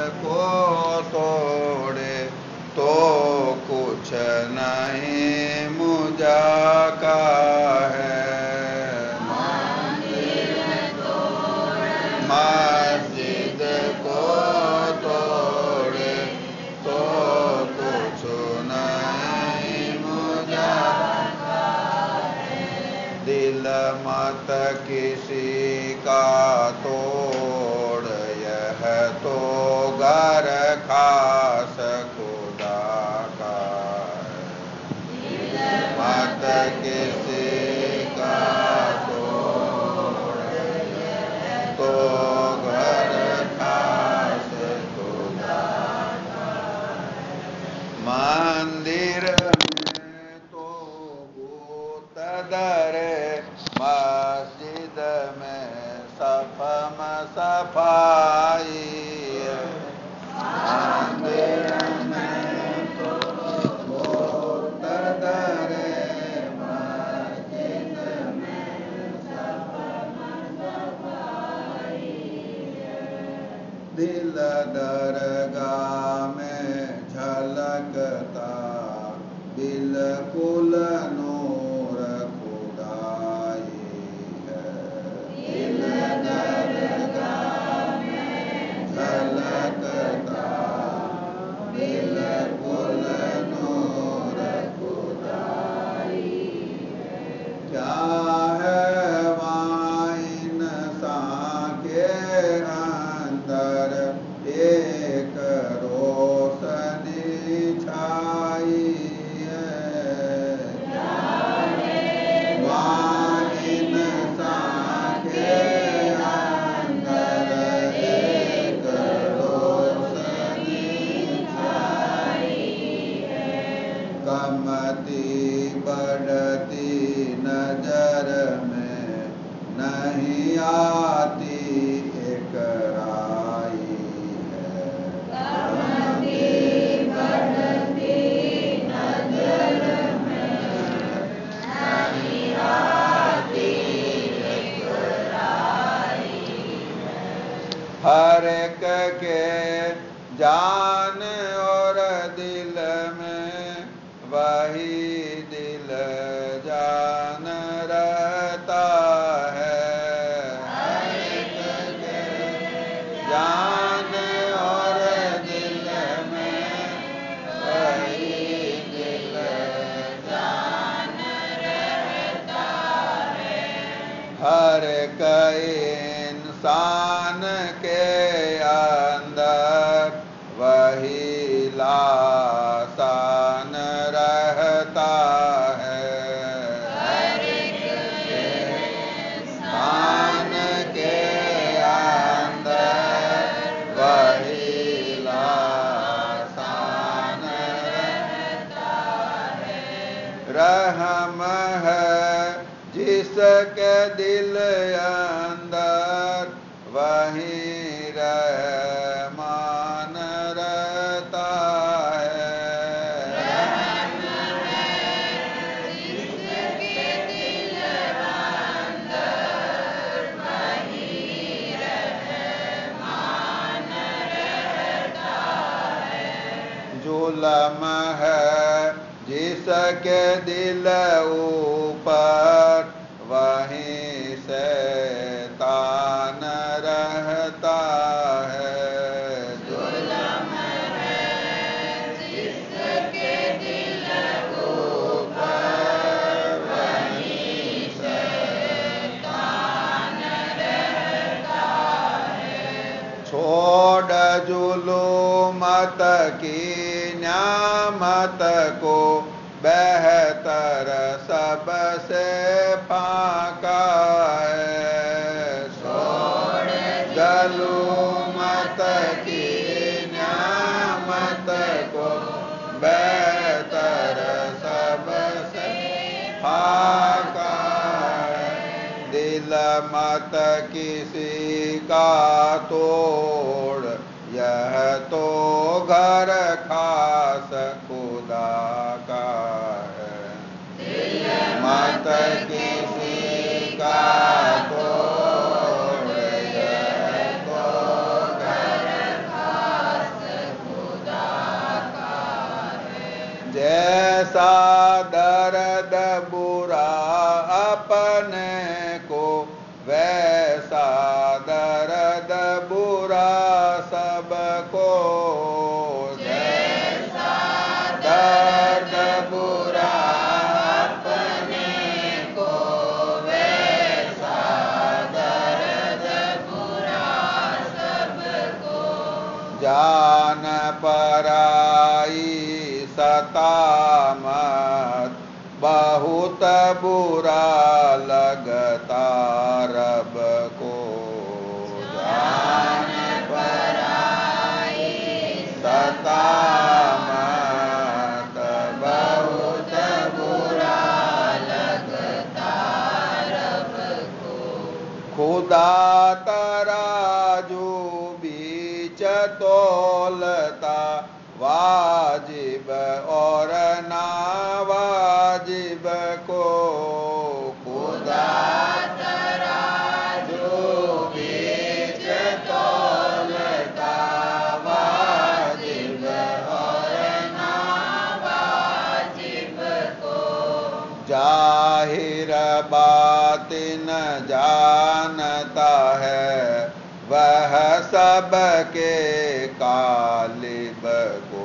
को तोड़े तो कुछ नहीं मुझा का है। मस्जिद को तोड़े तो कुछ नहीं मुझा का है। दिल मत किसी का तोड़, यह तो घर खास खुदा का है। दिल मत किसी का तोड़, यह तो घर खास खुदा का है। मंदिर में तो भूत डरे, मस्जिद में सफम सफाई है। मंदिर में तो भूत डरे, मस्जिद में सफम सफाई है। दिल दरगाह में झलकता बिल्कुल नूर खुदाई है। दिल दरगाह में झलकता बिल्कुल नूर खुदाई है। क्या है वहाँ इंसान के अंदर एक रोशनी छाई है। वहाँ इंसान के अंदर एक रोशनी छाई है। कमती बढ़ती नजर में नहीं आती एक राई है। कमती बढ़ती नजर में नहीं आती एक राई है। हर एक के जान और दिल में वही दिल जान रहता है। हर एक के जान और दिल में वही दिल जान रहता है। हर एक इंसान के अंदर वही लासान रहता है। हर एक इंसान के अंदर वही लासान रहता है। रहम है जिसके दिल अंदर वही रहमान रहता है। रहम है जिसके दिल अंदर वही रहमान रहता है। जुल्म है जिसके दिल ऊपर वहीं शैतान रहता है। जुल्म है जिसके दिल ऊपर वहीं शैतान रहता है। छोड़ जुलूमत की न्यामत को, बेहतर सबसे फाका है। छोड़ जुलूमत की न्यामत को, बेहतर सबसे फाका है। दिल मत किसी का तोड़, यह तो घर खास खुदा का है। दिल मत किसी का तोड़, यह तो घर खास जैसा दर्द बुरा अपने को, वैसा दर्द बुरा सबको। जैसा दर्द बुरा अपने को, वैसा दर्द बुरा सबको। जान पराई सता मत, बहुत बुरा लगता रब को। जान पराई सता मत, बहुत बुरा लगता रब को। खुदा तराजू बीच तोलता, वाजिब और नावाजिब को। खुदा तराजू बीच तोलता, वाजिब और नावाजिब को। जाहिर बातिन जानता है, वह सबके कालिब को।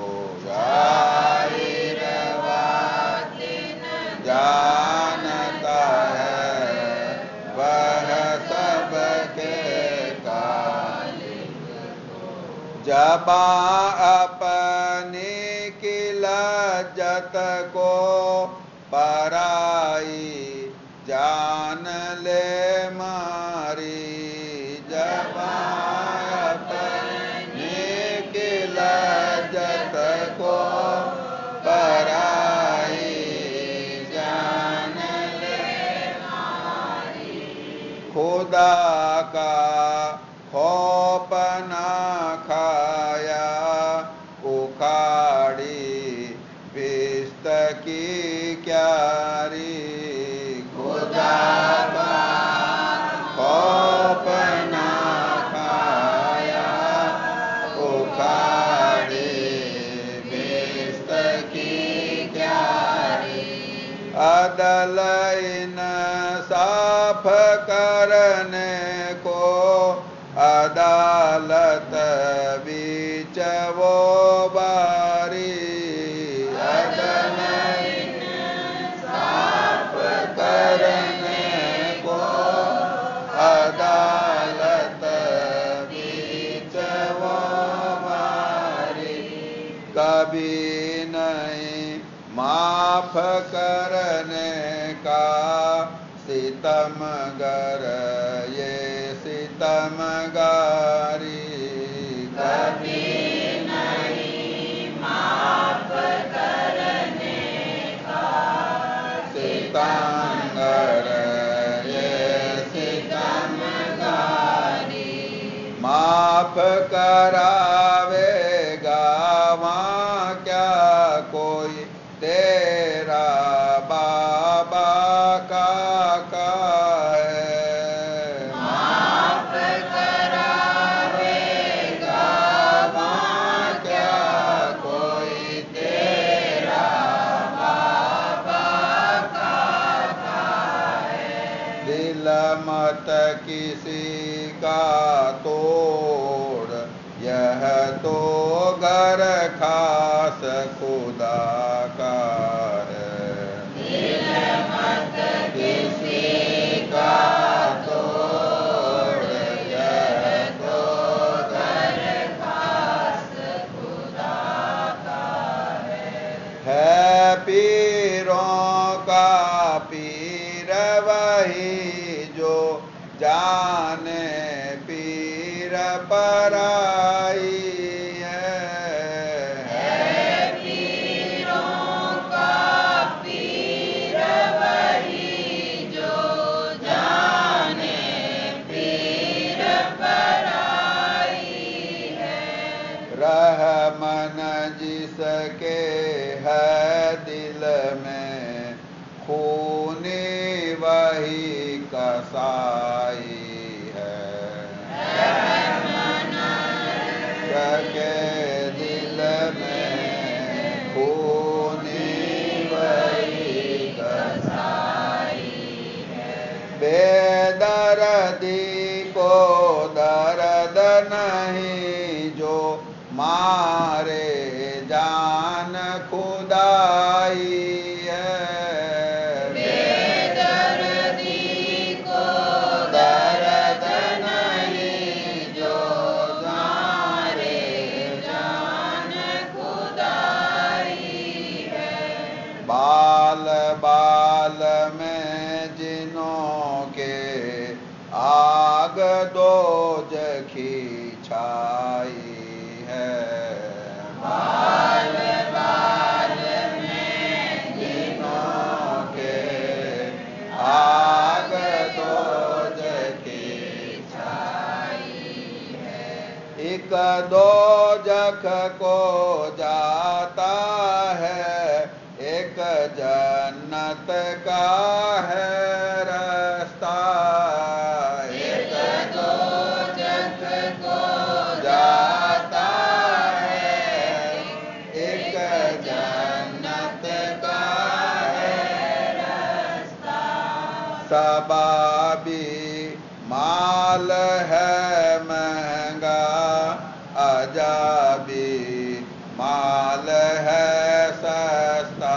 जाहिर बातिन जानता है, वह सबके कालिब को। जबां अपनी की लज्जत को, पराई जान ले मारी। जबां अपनी की लज्जत को, पराई जान ले मारी। खुदा का खौफ ना खाया, उखाड़ी भिस्त की क्यारी। खुदा का खौफ ना खाया, उखाड़ी भिस्त की क्यारी। अदल इंसाफ करने को, अदालत बीच वो बारी। अदल इंसाफ करने को, अदालत बीच वो बारी। कभी नहीं माफ करने का सितमगर ये सितमगारी। कभी नहीं माफ करने का सितमगर ये सितमगारी। माफ करावेगा वहाँ क्या कोई, तेरा बाबा काका है। माफ करावेगा वहाँ क्या कोई, तेरा बाबा काका है। दिल मत किसी का तोड़, यह तो घर खास खुदा का है। दिल मत किसी का तोड़, यह तो घर खास खुदा का है पीरों का पीर वही जो जाने पीर पराई है। पीरों का पीर वही जो जाने पीर पराई है। रहमन जिसके है दिल में, खूनी वही कसाई है। के दिल में खूनी जो मारे जान खुदाई है। बेदर्दी को दर्द नहीं जो मारे जान खुदाई है। बाल बाल में जिनों के आग दोजखी छाई है। बाल बाल में जिनों के आग दोजखी छाई है। एक दोजख को जाता है, एक जन्नत का है रास्ता। एक दोजख को जाता है, एक जन्नत का है रास्ता। सबाबी माल है महंगा, अजाबी माल है सस्ता।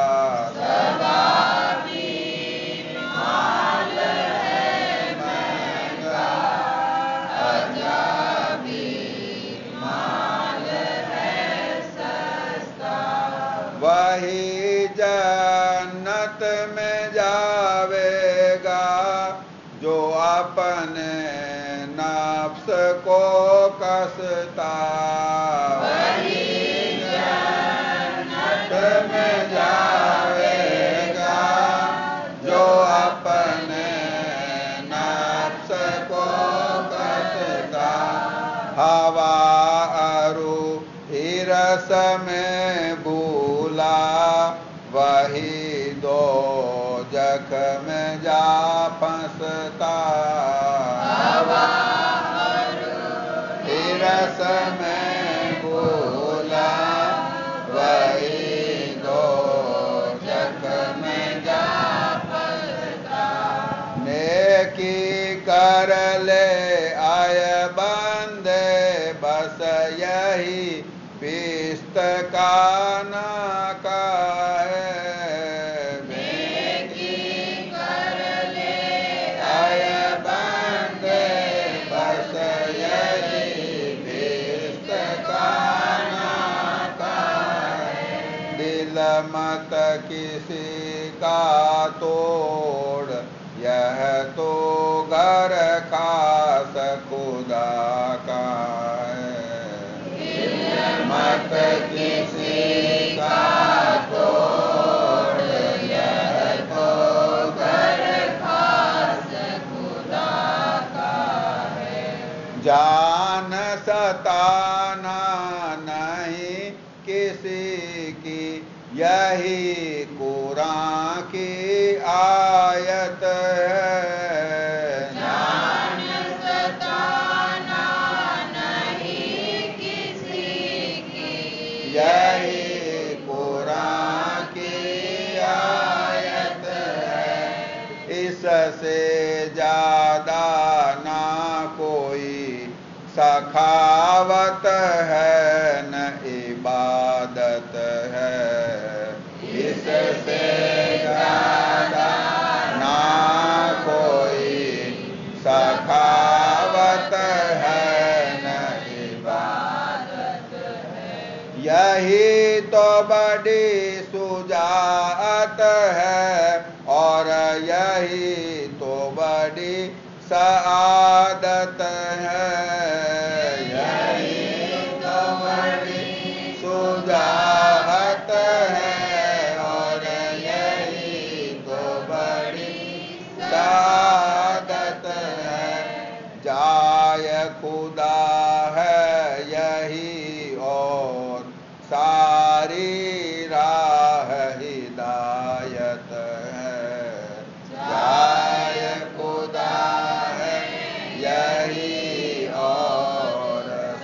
सबाबी माल है महंगा, अजाबी माल है सस्ता। वही जन्नत में जावेगा जो अपने नफ्स को कसता। वही जन्नत में जावेगा जो अपने नफ्स को कसता। हवा अरु हिरस में भूला, वही दो जख में जा फंसता। हवा हिरस में भूला, वही दो जख में जा फंसता। नेकी कर ले आय बंदे, बस यही पिस्त का नाका है। नेकी कर ले आय बंदे, बस यही पिस्त का नाका है। दिल मत किसी का तोड़, यह तो घर खास खुदा का है। मत किसी का तोड़, यह तो घर खास खुदा का है। जान सताना नहीं किसी की, यही कुरान की आयत है। जान सताना नहीं किसी की, यही कुरान की आयत है। इससे ज्यादा ना कोई सखावत है, न इबादत है। इससे ज्यादा ना कोई सखावत है, न इबादत है। यही तो बड़ी सुजात है, और यही तो बड़ी सआदत है। यही तो बड़ी सुजात है, और यही तो बड़ी सआदत है। जाय खुदा है यही, और सारी राह हिदायत है। जाय खुदा है यही, और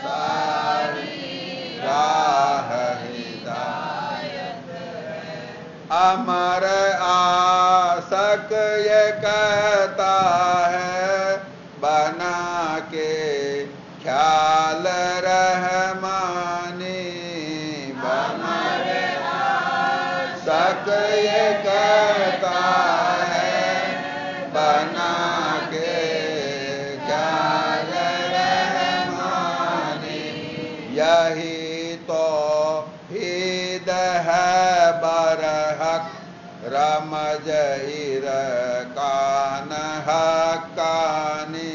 सारी राह हिदायत है। अमर आसक ये कहता है, बना के ख्याल हक ये कहता है, बना के क्या रहमानी। यही तो ईद है बरहक, रमज इर कान हक्कानी।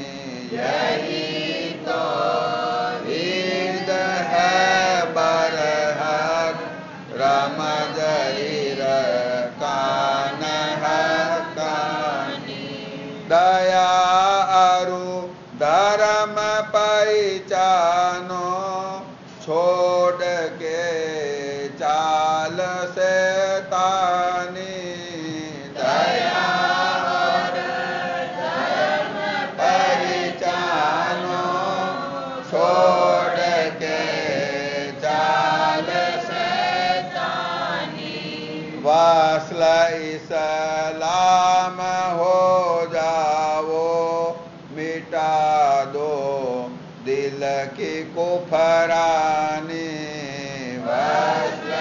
यही तो ईद है बरहक, रमज इर कान हक्कानी। दया अरु धर्म पहचानो, छोड़ के चाल से तानी। दया और धर्म पहचानो, छोड़ के चाल से तानी। वसल इस्लाम हो जाओ, मिटा दो दिल की कुफरानी। वसल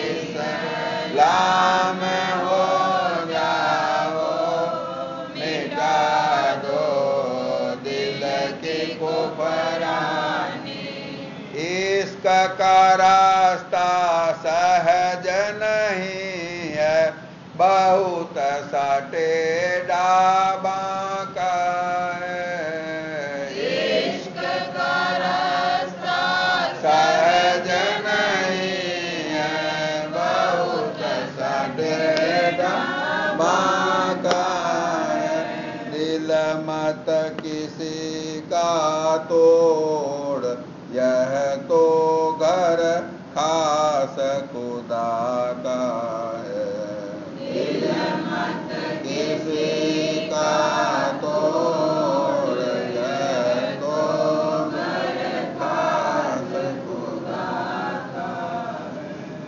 इस्लाम हो जाओ, मिटा दो दिल की कुफरानी। इश्क का रास्ता सहज नहीं है, बहुत सा टेढ़ा बांका है। इश्क का रास्ता सहज नहीं है, बहुत सा टेढ़ा बांका है। दिल मत किसी का तोड़, यह तो घर खास खुदा का है। दिल मत किसी का तोड़, यह तो घर खास खुदा का है।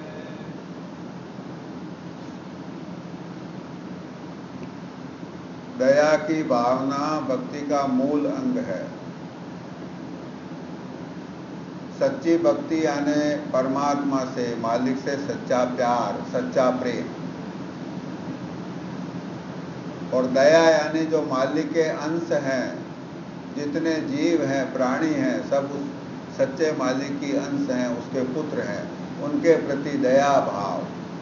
दया की भावना भक्ति का मूल अंग है। सच्ची भक्ति यानी परमात्मा से, मालिक से सच्चा प्यार, सच्चा प्रेम। और दया यानी जो मालिक के अंश हैं, जितने जीव हैं, प्राणी हैं, सब उस सच्चे मालिक की अंश हैं, उसके पुत्र हैं। उनके प्रति दया भाव,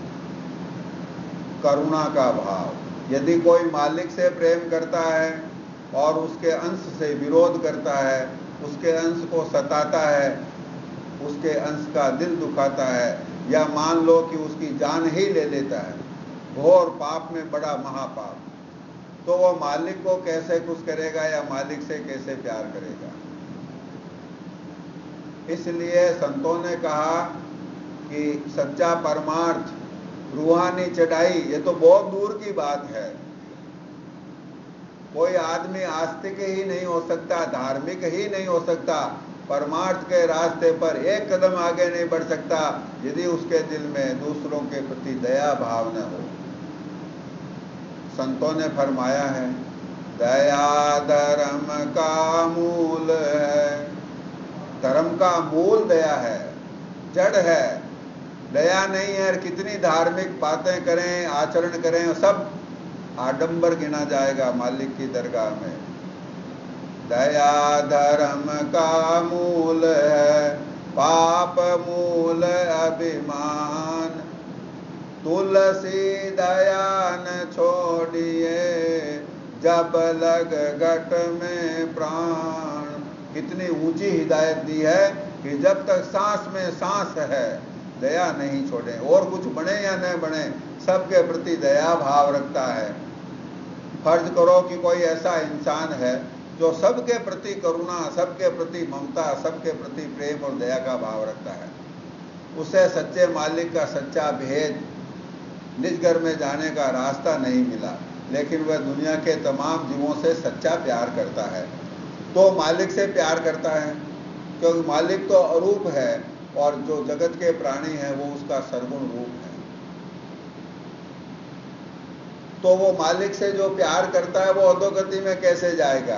करुणा का भाव। यदि कोई मालिक से प्रेम करता है और उसके अंश से विरोध करता है, उसके अंश को सताता है, उसके अंश का दिल दुखाता है, या मान लो कि उसकी जान ही ले लेता है, घोर पाप में बड़ा महापाप, तो वो मालिक को कैसे खुश करेगा या मालिक से कैसे प्यार करेगा। इसलिए संतों ने कहा कि सच्चा परमार्थ, रूहानी चढ़ाई, ये तो बहुत दूर की बात है। कोई आदमी आस्तिक ही नहीं हो सकता, धार्मिक ही नहीं हो सकता, परमार्थ के रास्ते पर एक कदम आगे नहीं बढ़ सकता यदि उसके दिल में दूसरों के प्रति दया भाव न हो। संतों ने फरमाया है, दया धर्म का मूल है। धर्म का मूल दया है, जड़ है। दया नहीं है, कितनी धार्मिक बातें करें, आचरण करें, सब आडंबर गिना जाएगा मालिक की दरगाह में। दया धर्म का मूल है, पाप मूल अभिमान। तुलसी दया न छोड़िए, जब लग घट में प्राण। कितनी ऊंची हिदायत दी है कि जब तक सांस में सांस है दया नहीं छोड़े। और कुछ बने या न बने, सबके प्रति दया भाव रखता है। फर्ज करो कि कोई ऐसा इंसान है जो सबके प्रति करुणा, सबके प्रति ममता, सबके प्रति प्रेम और दया का भाव रखता है। उसे सच्चे मालिक का सच्चा भेद, निज घर में जाने का रास्ता नहीं मिला, लेकिन वह दुनिया के तमाम जीवों से सच्चा प्यार करता है। तो मालिक से प्यार करता है, क्योंकि मालिक तो अरूप है और जो जगत के प्राणी हैं वो उसका सरगुण रूप है। तो वो मालिक से जो प्यार करता है वो अधोगति में कैसे जाएगा?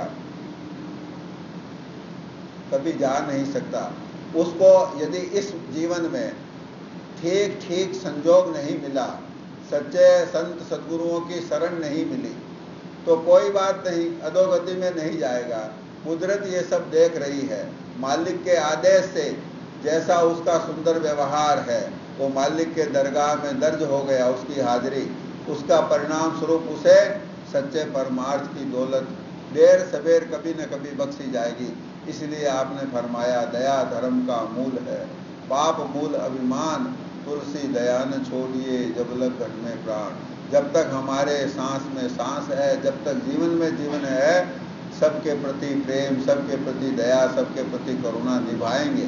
कभी जा नहीं सकता। उसको यदि इस जीवन में ठीक ठीक संजोग नहीं मिला, सच्चे संत सद्गुरुओं की शरण नहीं मिली तो कोई बात नहीं, अधोगति में नहीं जाएगा। कुदरत ये सब देख रही है। मालिक के आदेश से जैसा उसका सुंदर व्यवहार है वो मालिक के दरगाह में दर्ज हो गया, उसकी हाजिरी, उसका परिणाम स्वरूप उसे सच्चे परमार्थ की दौलत देर सवेर कभी न कभी बख्शी जाएगी। इसलिए आपने फरमाया दया धर्म का मूल है, पाप मूल अभिमान, तुलसी दया न छोड़िए जब लग घट में प्राण। जब तक हमारे सांस में सांस है, जब तक जीवन में जीवन है, सबके प्रति प्रेम, सबके प्रति दया, सबके प्रति करुणा निभाएंगे।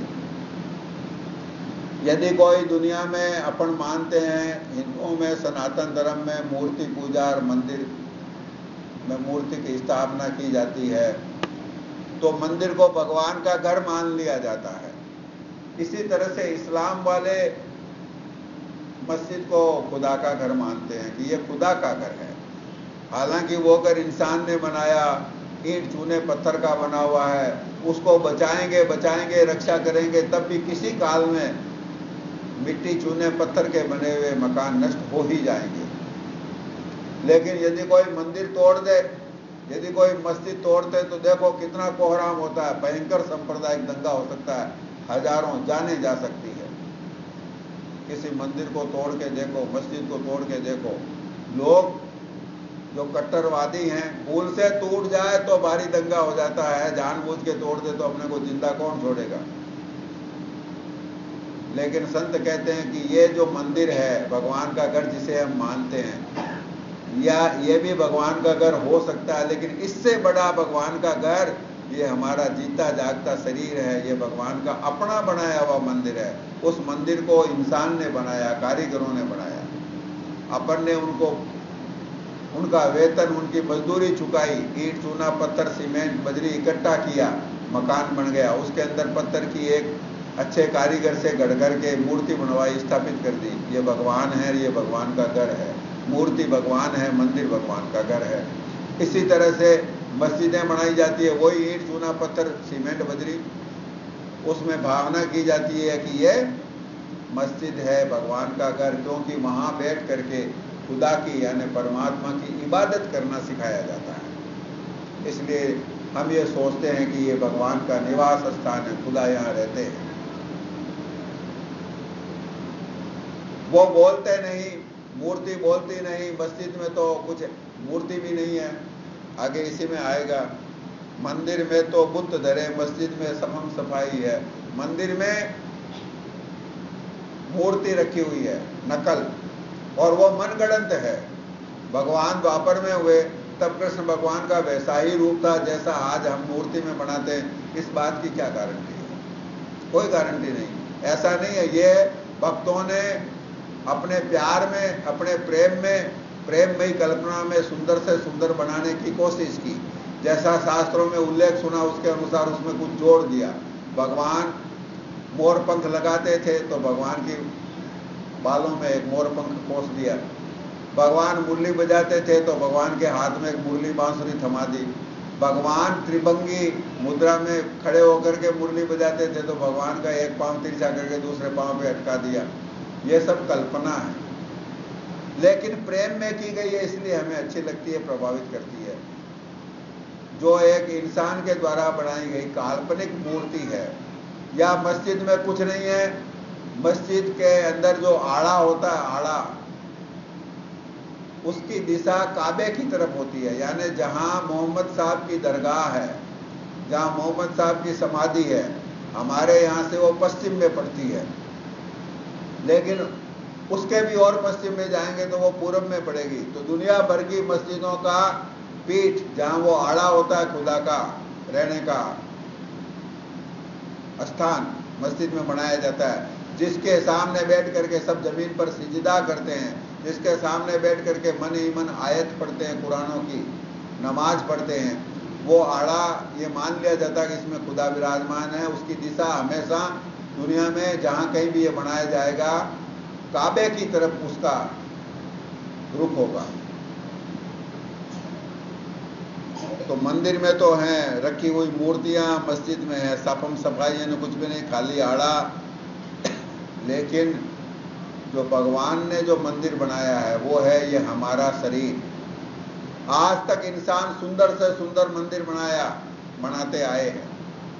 यदि कोई दुनिया में अपन मानते हैं, हिंदुओं में सनातन धर्म में मूर्ति पूजा और मंदिर में मूर्ति की स्थापना की जाती है तो मंदिर को भगवान का घर मान लिया जाता है। इसी तरह से इस्लाम वाले मस्जिद को खुदा का घर मानते हैं कि ये खुदा का घर है। हालांकि वो घर इंसान ने बनाया, ईंट चूने पत्थर का बना हुआ है, उसको बचाएंगे रक्षा करेंगे, तब भी किसी काल में मिट्टी चूने पत्थर के बने हुए मकान नष्ट हो ही जाएंगे। लेकिन यदि कोई मंदिर तोड़ दे, यदि कोई मस्जिद तोड़ते तो देखो कितना कोहराम होता है, भयंकर सांप्रदायिक दंगा हो सकता है, हजारों जानें जा सकती है। किसी मंदिर को तोड़ के देखो, मस्जिद को तोड़ के देखो। लोग जो कट्टरवादी हैं, भूल से टूट जाए तो भारी दंगा हो जाता है, जानबूझ के तोड़ दे तो अपने को जिंदा कौन छोड़ेगा। लेकिन संत कहते हैं कि ये जो मंदिर है भगवान का घर जिसे हम मानते हैं, या ये भी भगवान का घर हो सकता है, लेकिन इससे बड़ा भगवान का घर ये हमारा जीता जागता शरीर है। ये भगवान का अपना बनाया हुआ मंदिर है। उस मंदिर को इंसान ने बनाया, कारीगरों ने बनाया। अपन ने उनका वेतन, उनकी मजदूरी चुकाई, ईंट चूना पत्थर सीमेंट बजरी इकट्ठा किया, मकान बन गया। उसके अंदर पत्थर की एक अच्छे कारीगर से गढ़ के मूर्ति बनवाई, स्थापित कर दी। ये भगवान है, ये भगवान का घर है। मूर्ति भगवान है, मंदिर भगवान का घर है। इसी तरह से मस्जिदें बनाई जाती है, वही ईंट चूना पत्थर सीमेंट बजरी, उसमें भावना की जाती है कि ये मस्जिद है भगवान का घर, क्योंकि वहाँ बैठ करके खुदा की यानी परमात्मा की इबादत करना सिखाया जाता है। इसलिए हम ये सोचते हैं कि ये भगवान का निवास स्थान है, खुदा यहाँ रहते हैं। वो बोलते नहीं, मूर्ति बोलती नहीं, मस्जिद में तो कुछ मूर्ति भी नहीं है, आगे इसी में आएगा। मंदिर में तो बुत धरे, मस्जिद में सफम सफाई है। मंदिर में मूर्ति रखी हुई है, नकल, और वो मनगढ़ंत है। भगवान द्वापर में हुए तब कृष्ण भगवान का वैसा ही रूप था जैसा आज हम मूर्ति में बनाते हैं। इस बात की क्या गारंटी है? कोई गारंटी नहीं। ऐसा नहीं है। ये भक्तों ने अपने प्यार में, अपने प्रेममयी कल्पना में सुंदर से सुंदर बनाने की कोशिश की। जैसा शास्त्रों में उल्लेख सुना उसके अनुसार उसमें कुछ जोड़ दिया। भगवान मोर पंख लगाते थे तो भगवान की बालों में एक मोर पंख पोंछ दिया। भगवान मुरली बजाते थे तो भगवान के हाथ में एक मुरली बांसुरी थमा दी। भगवान त्रिभंगी मुद्रा में खड़े होकर के मुरली बजाते थे तो भगवान का एक पांव तिरछा करके दूसरे पांव पे अटका दिया। ये सब कल्पना है, लेकिन प्रेम में की गई है, इसलिए हमें अच्छी लगती है, प्रभावित करती है। जो एक इंसान के द्वारा बनाई गई काल्पनिक मूर्ति है, या मस्जिद में कुछ नहीं है। मस्जिद के अंदर जो आड़ा होता है, आड़ा, उसकी दिशा काबे की तरफ होती है, यानी जहां मोहम्मद साहब की दरगाह है, जहां मोहम्मद साहब की समाधि है, हमारे यहाँ से वो पश्चिम में पड़ती है। लेकिन उसके भी और पश्चिम में जाएंगे तो वो पूरब में पड़ेगी। तो दुनिया भर की मस्जिदों का पीठ जहां वो आड़ा होता है, खुदा का रहने का स्थान मस्जिद में बनाया जाता है। जिसके सामने बैठ करके सब जमीन पर सिजदा करते हैं, जिसके सामने बैठ करके मन ही मन आयत पढ़ते हैं, कुरानों की नमाज पढ़ते हैं, वो आड़ा ये मान लिया जाता है कि इसमें खुदा विराजमान है। उसकी दिशा हमेशा दुनिया में जहाँ कहीं भी ये बनाया जाएगा, काबे की तरफ उसका रुख होगा। तो मंदिर में तो हैं रखी हुई मूर्तियां, मस्जिद में है साफम सफाई, यानी कुछ भी नहीं, खाली आड़ा। लेकिन जो भगवान ने जो मंदिर बनाया है वो है ये हमारा शरीर। आज तक इंसान सुंदर से सुंदर मंदिर बनाते आए हैं,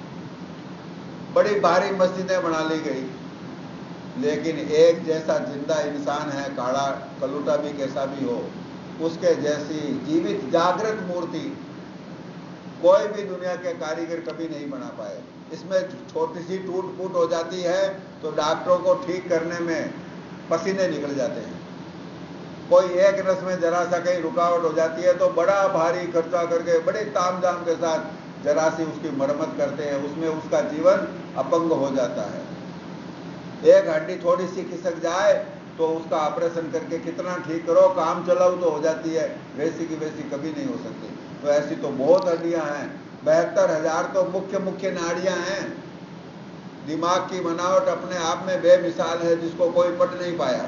बड़ी भारी मस्जिदें बना ली गई, लेकिन एक जैसा जिंदा इंसान है, काला कलूटा भी कैसा भी हो, उसके जैसी जीवित जागृत मूर्ति कोई भी दुनिया के कारीगर कभी नहीं बना पाए। इसमें छोटी सी टूट फूट हो जाती है तो डॉक्टरों को ठीक करने में पसीने निकल जाते हैं। कोई एक रस में जरा सा कहीं रुकावट हो जाती है तो बड़ा भारी खर्चा करके बड़े तामझाम के साथ जरा सी उसकी मरम्मत करते हैं, उसमें उसका जीवन अपंग हो जाता है। एक हड्डी थोड़ी सी खिसक जाए तो उसका ऑपरेशन करके कितना ठीक करो, काम चलाओ तो हो जाती है, वैसी की वैसी कभी नहीं हो सकती। तो ऐसी तो बहुत हड्डियां हैं, 72,000 तो मुख्य मुख्य नाड़ियां हैं। दिमाग की बनावट अपने आप में बेमिसाल है, जिसको कोई पढ़ नहीं पाया।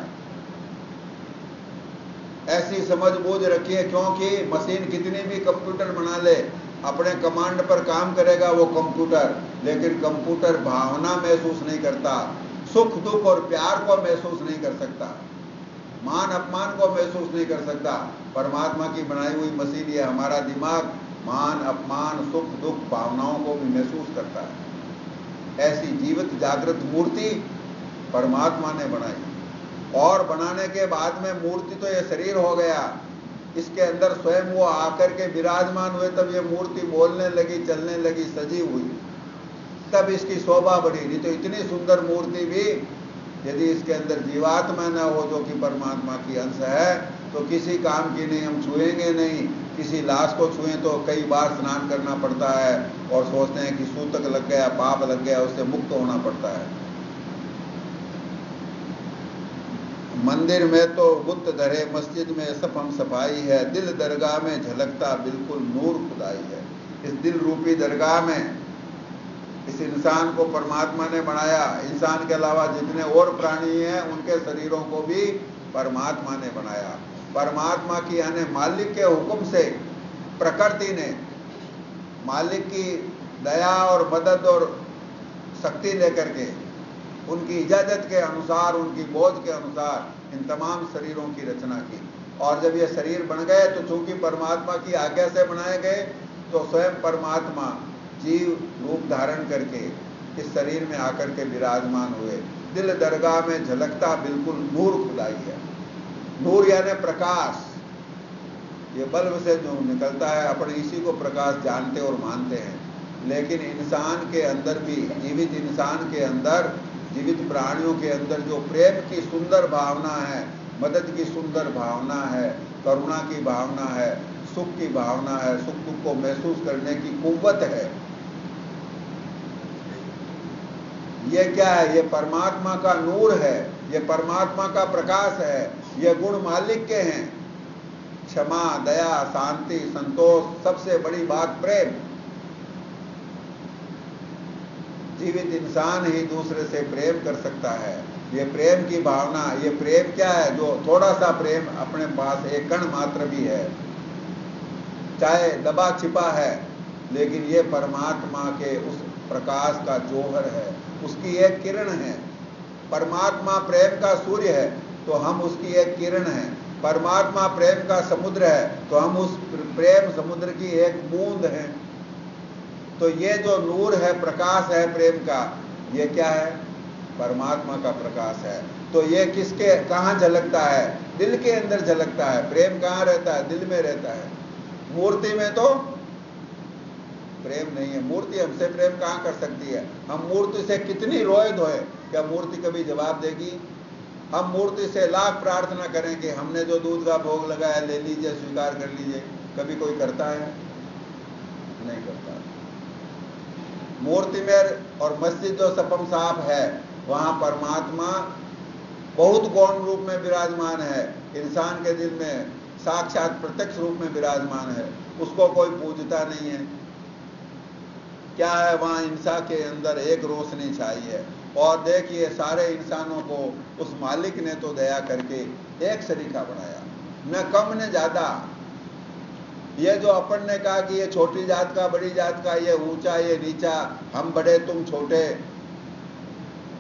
ऐसी समझ बूझ रखिए, क्योंकि मशीन कितनी भी कंप्यूटर बना ले, अपने कमांड पर काम करेगा वो कंप्यूटर, लेकिन कंप्यूटर भावना महसूस नहीं करता, सुख दुख और प्यार को महसूस नहीं कर सकता, मान अपमान को महसूस नहीं कर सकता। परमात्मा की बनाई हुई मशीन ये हमारा दिमाग मान अपमान सुख दुख भावनाओं को भी महसूस करता है। ऐसी जीवित जागृत मूर्ति परमात्मा ने बनाई, और बनाने के बाद में मूर्ति तो ये शरीर हो गया, इसके अंदर स्वयं वो आकर के विराजमान हुए, तब ये मूर्ति बोलने लगी, चलने लगी, सजी हुई, तब इसकी शोभा बढ़ी। नहीं तो इतनी सुंदर मूर्ति भी यदि इसके अंदर जीवात्मा न हो जो कि परमात्मा की अंश है तो किसी काम की नहीं। हम छुएंगे नहीं, किसी लाश को छुएं तो कई बार स्नान करना पड़ता है और सोचते हैं कि सूतक लग गया, पाप लग गया, उससे मुक्त होना पड़ता है। मंदिर में तो बुत धरे, मस्जिद में सफम सफाई है, दिल दरगाह में झलकता बिल्कुल नूर खुदाई है। इस दिल रूपी दरगाह में इस इंसान को परमात्मा ने बनाया। इंसान के अलावा जितने और प्राणी हैं उनके शरीरों को भी परमात्मा ने बनाया। परमात्मा की यानी मालिक के हुक्म से प्रकृति ने मालिक की दया और मदद और शक्ति लेकर के उनकी इजाजत के अनुसार, उनकी बोझ के अनुसार इन तमाम शरीरों की रचना की। और जब ये शरीर बन गए तो चूंकि परमात्मा की आज्ञा से बनाए गए तो स्वयं परमात्मा जीव रूप धारण करके इस शरीर में आकर के विराजमान हुए। दिल दरगाह में झलकता बिल्कुल नूर खुदाई है। नूर यानी प्रकाश, ये बल्ब से जो निकलता है अपन इसी को प्रकाश जानते और मानते हैं। लेकिन इंसान के अंदर भी, जीवित इंसान के अंदर, जीवित प्राणियों के अंदर जो प्रेम की सुंदर भावना है, मदद की सुंदर भावना है, करुणा की भावना है, सुख की भावना है, सुख दुख को महसूस करने की कुव्वत है, ये क्या है? ये परमात्मा का नूर है, ये परमात्मा का प्रकाश है, ये गुण मालिक के हैं। क्षमा, दया, शांति, संतोष, सबसे बड़ी बात प्रेम। जीवित इंसान ही दूसरे से प्रेम कर सकता है। ये प्रेम की भावना, ये प्रेम क्या है? जो थोड़ा सा प्रेम अपने पास एक कण मात्र भी है, चाहे दबा छिपा है, लेकिन ये परमात्मा के उस प्रकाश का जौहर है, उसकी एक किरण है। परमात्मा प्रेम का सूर्य है तो हम उसकी एक किरण है। परमात्मा प्रेम का समुद्र है तो हम उस प्रेम समुद्र की एक बूंद हैं। तो ये जो नूर है, प्रकाश है प्रेम का, ये क्या है? परमात्मा का प्रकाश है। तो ये किसके कहाँ झलकता है? दिल के अंदर झलकता है। प्रेम कहाँ रहता है? दिल में रहता है। मूर्ति में तो प्रेम नहीं है। मूर्ति हमसे प्रेम कहाँ कर सकती है? हम मूर्ति से कितनी रोए धोए, क्या मूर्ति कभी जवाब देगी? हम मूर्ति से लाख प्रार्थना करें कि हमने जो दूध का भोग लगाया ले लीजिए, स्वीकार कर लीजिए, कभी कोई करता है? नहीं करता। मूर्ति में और मस्जिद जो सपम साफ है, वहां परमात्मा बहुत गौण रूप में विराजमान है, इंसान के दिल में साक्षात प्रत्यक्ष रूप में विराजमान है। उसको कोई पूजता नहीं है। क्या है वहां? इंसान के अंदर एक रोशनी छाई है। और देखिए, सारे इंसानों को उस मालिक ने तो दया करके एक सरीखा बनाया, न कम न ज्यादा। ये जो अपन ने कहा कि ये छोटी जात का, बड़ी जात का, ये ऊंचा, ये नीचा, हम बड़े तुम छोटे,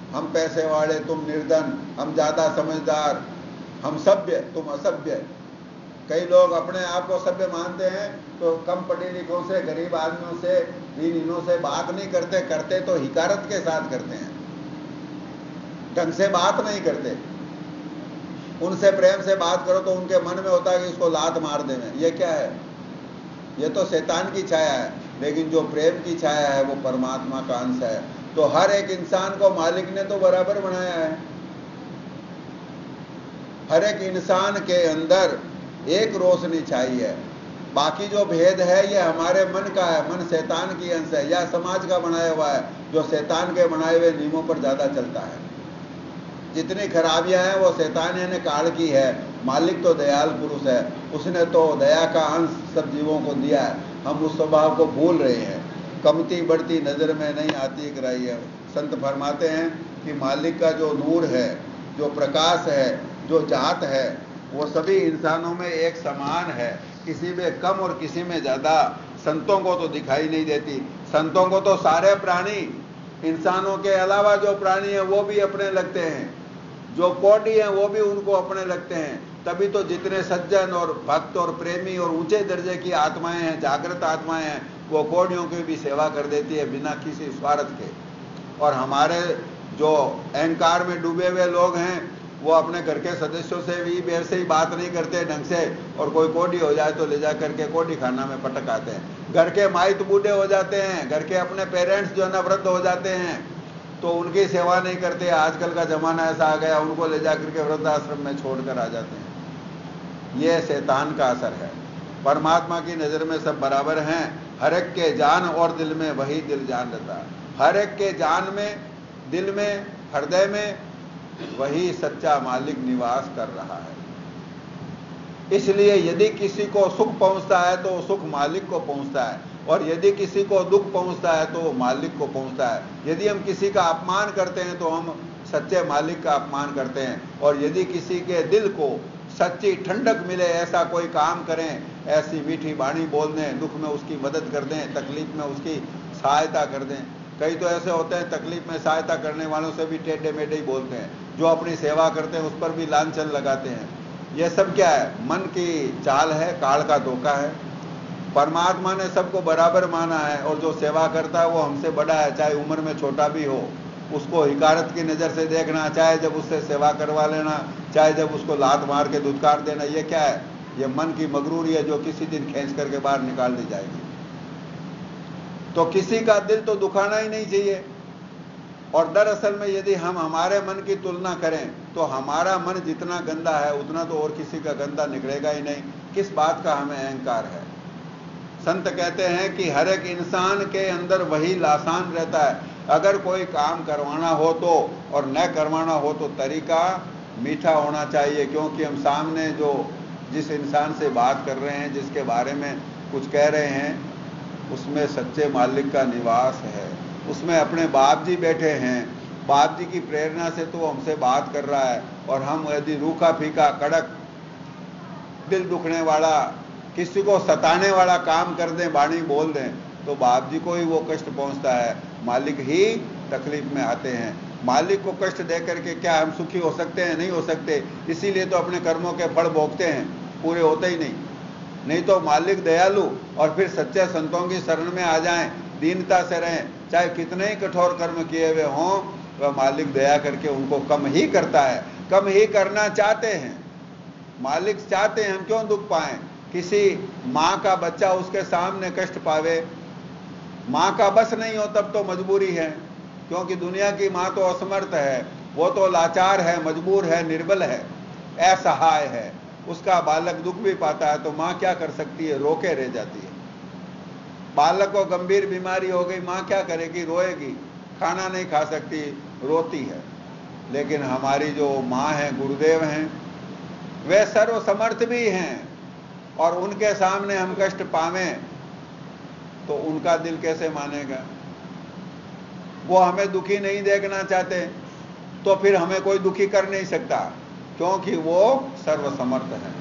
हम पैसे वाले, तुम निर्धन, हम ज़्यादा समझदार, हम सभ्य, तुम असभ्य। कई लोग अपने आप को सभ्य मानते हैं तो कम पढ़े लिखों से, गरीब आदमियों से, दीनहीनों से बात नहीं करते, करते तो हिकारत के साथ करते हैं, ढंग से बात नहीं करते। उनसे प्रेम से बात करो तो उनके मन में होता है कि इसको लात मार दें। ये क्या है? ये तो शैतान की छाया है। लेकिन जो प्रेम की छाया है वो परमात्मा का अंश है। तो हर एक इंसान को मालिक ने तो बराबर बनाया है। हर एक इंसान के अंदर एक रोशनी छाई है। बाकी जो भेद है ये हमारे मन का है, मन शैतान की अंश है या समाज का बनाया हुआ है, जो शैतान के बनाए हुए नियमों पर ज़्यादा चलता है। जितनी खराबियां हैं वो शैतान ने काल की है। मालिक तो दयाल पुरुष है, उसने तो दया का अंश सब जीवों को दिया है। हम उस स्वभाव को भूल रहे हैं। कमती बढ़ती नज़र में नहीं आती कराई है। संत फरमाते हैं कि मालिक का जो नूर है, जो प्रकाश है, जो जात है, वो सभी इंसानों में एक समान है, किसी में कम और किसी में ज़्यादा। संतों को तो दिखाई नहीं देती। संतों को तो सारे प्राणी, इंसानों के अलावा जो प्राणी हैं वो भी अपने लगते हैं, जो कोटि हैं वो भी उनको अपने लगते हैं। तभी तो जितने सज्जन और भक्त और प्रेमी और ऊंचे दर्जे की आत्माएं हैं, जागृत आत्माएं हैं, वो कोटियों की भी सेवा कर देती है बिना किसी स्वार्थ के। और हमारे जो अहंकार में डूबे हुए लोग हैं वो अपने घर के सदस्यों से भी वैसे ही बात नहीं करते ढंग से, और कोई कोडी हो जाए तो ले जा करके कोडी खाना में पटक आते हैं। घर के माइत बूढ़े हो जाते हैं, घर के अपने पेरेंट्स जो है ना वृद्ध हो जाते हैं तो उनकी सेवा नहीं करते। आजकल का ज़माना ऐसा आ गया, उनको ले जा करके वृद्धाश्रम में छोड़कर आ जाते हैं। ये शैतान का असर है। परमात्मा की नज़र में सब बराबर हैं। हर एक के जान और दिल में वही दिल जान रहता है। हर एक के जान में, दिल में, हृदय में वही सच्चा मालिक निवास कर रहा है। इसलिए यदि किसी को सुख पहुंचता है तो सुख मालिक को पहुंचता है, और यदि किसी को दुख पहुंचता है तो मालिक को पहुंचता है। यदि हम किसी का अपमान करते हैं तो हम सच्चे मालिक का अपमान करते हैं, और यदि किसी के दिल को सच्ची ठंडक मिले, ऐसा कोई काम करें, ऐसी मीठी वाणी बोल दें, दुख में उसकी मदद कर दें, तकलीफ में उसकी सहायता कर दें। कई तो ऐसे होते हैं तकलीफ में सहायता करने वालों से भी टेढ़े मेढ़े ही बोलते हैं, जो अपनी सेवा करते हैं उस पर भी लांछन लगाते हैं। यह सब क्या है? मन की चाल है, काल का धोखा है। परमात्मा ने सबको बराबर माना है, और जो सेवा करता है वो हमसे बड़ा है, चाहे उम्र में छोटा भी हो। उसको हिकारत की नज़र से देखना, चाहे जब उससे सेवा करवा लेना, चाहे जब उसको लात मार के धुतकार देना, ये क्या है? ये मन की मगरूरी है जो किसी दिन खींच करके बाहर निकाल दी जाएगी। तो किसी का दिल तो दुखाना ही नहीं चाहिए। और दरअसल में यदि हम हमारे मन की तुलना करें तो हमारा मन जितना गंदा है उतना तो और किसी का गंदा निकलेगा ही नहीं। किस बात का हमें अहंकार है? संत कहते हैं कि हर एक इंसान के अंदर वही लासान रहता है। अगर कोई काम करवाना हो तो, और न करवाना हो तो तरीका मीठा होना चाहिए, क्योंकि हम सामने जो जिस इंसान से बात कर रहे हैं, जिसके बारे में कुछ कह रहे हैं, उसमें सच्चे मालिक का निवास है। उसमें अपने बाप जी बैठे हैं, बाप जी की प्रेरणा से तो हमसे बात कर रहा है। और हम यदि रूखा फीका, कड़क, दिल दुखने वाला, किसी को सताने वाला काम कर दें, वाणी बोल दें, तो बाप जी को ही वो कष्ट पहुंचता है, मालिक ही तकलीफ में आते हैं। मालिक को कष्ट दे करके क्या हम सुखी हो सकते हैं? नहीं हो सकते। इसीलिए तो अपने कर्मों के फल भोगते हैं, पूरे होते ही नहीं। नहीं तो मालिक दयालु, और फिर सच्चे संतों की शरण में आ जाएं, दीनता से रहें, चाहे कितने ही कठोर कर्म किए हुए हों, वह मालिक दया करके उनको कम ही करता है। कम ही करना चाहते हैं मालिक, चाहते हैं हम क्यों दुख पाएं? किसी माँ का बच्चा उसके सामने कष्ट पावे, माँ का बस नहीं हो तब तो मजबूरी है, क्योंकि दुनिया की माँ तो असमर्थ है, वो तो लाचार है, मजबूर है, निर्बल है, असहाय है। उसका बालक दुख भी पाता है तो माँ क्या कर सकती है? रोके रह जाती है। बालक को गंभीर बीमारी हो गई, माँ क्या करेगी? रोएगी, खाना नहीं खा सकती, रोती है। लेकिन हमारी जो माँ है, गुरुदेव हैं, वे सर्वसमर्थ भी हैं, और उनके सामने हम कष्ट पावें तो उनका दिल कैसे मानेगा? वो हमें दुखी नहीं देखना चाहते तो फिर हमें कोई दुखी कर नहीं सकता, क्योंकि वो सर्वसमर्थ है।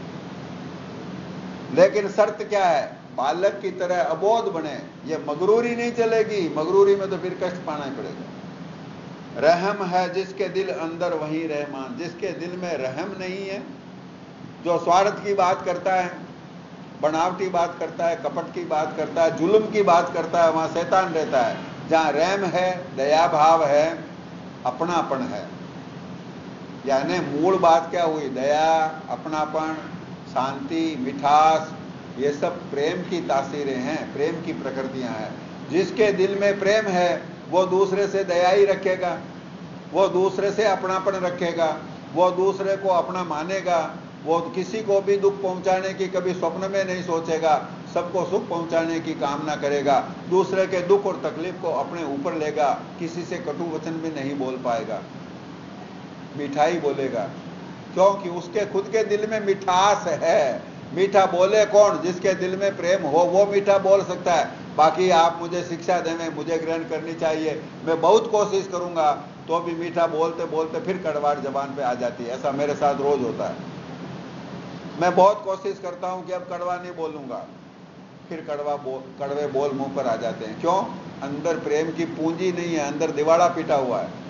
लेकिन शर्त क्या है? बालक की तरह अबोध बने। ये मगरूरी नहीं चलेगी, मगरूरी में तो फिर कष्ट पाना ही पड़ेगा। रहम है जिसके दिल अंदर वही रहमान। जिसके दिल में रहम नहीं है, जो स्वार्थ की बात करता है, बनावटी बात करता है, कपट की बात करता है, जुल्म की बात करता है, वहां शैतान रहता है। जहां रहम है, दया भाव है, अपनापन है, यानी मूल बात क्या हुई? दया, अपनापन, शांति, मिठास, ये सब प्रेम की तासीरें हैं, प्रेम की प्रकृतियां हैं। जिसके दिल में प्रेम है वो दूसरे से दया ही रखेगा, वो दूसरे से अपनापन रखेगा, वो दूसरे को अपना मानेगा, वो किसी को भी दुख पहुंचाने की कभी स्वप्न में नहीं सोचेगा, सबको सुख पहुंचाने की कामना करेगा, दूसरे के दुख और तकलीफ को अपने ऊपर लेगा, किसी से कटु वचन भी नहीं बोल पाएगा, मिठाई बोलेगा, क्योंकि उसके खुद के दिल में मिठास है। मीठा बोले कौन? जिसके दिल में प्रेम हो वो मीठा बोल सकता है। बाकी आप मुझे शिक्षा दें, मुझे ग्रहण करनी चाहिए, मैं बहुत कोशिश करूंगा तो भी मीठा बोलते बोलते फिर कड़वाहट जबान पे आ जाती है। ऐसा मेरे साथ रोज होता है। मैं बहुत कोशिश करता हूं कि अब कड़वा नहीं बोलूंगा, फिर कड़वे बोल मुंह पर आ जाते हैं। क्यों? अंदर प्रेम की पूंजी नहीं है, अंदर दिवाड़ा पीटा हुआ है।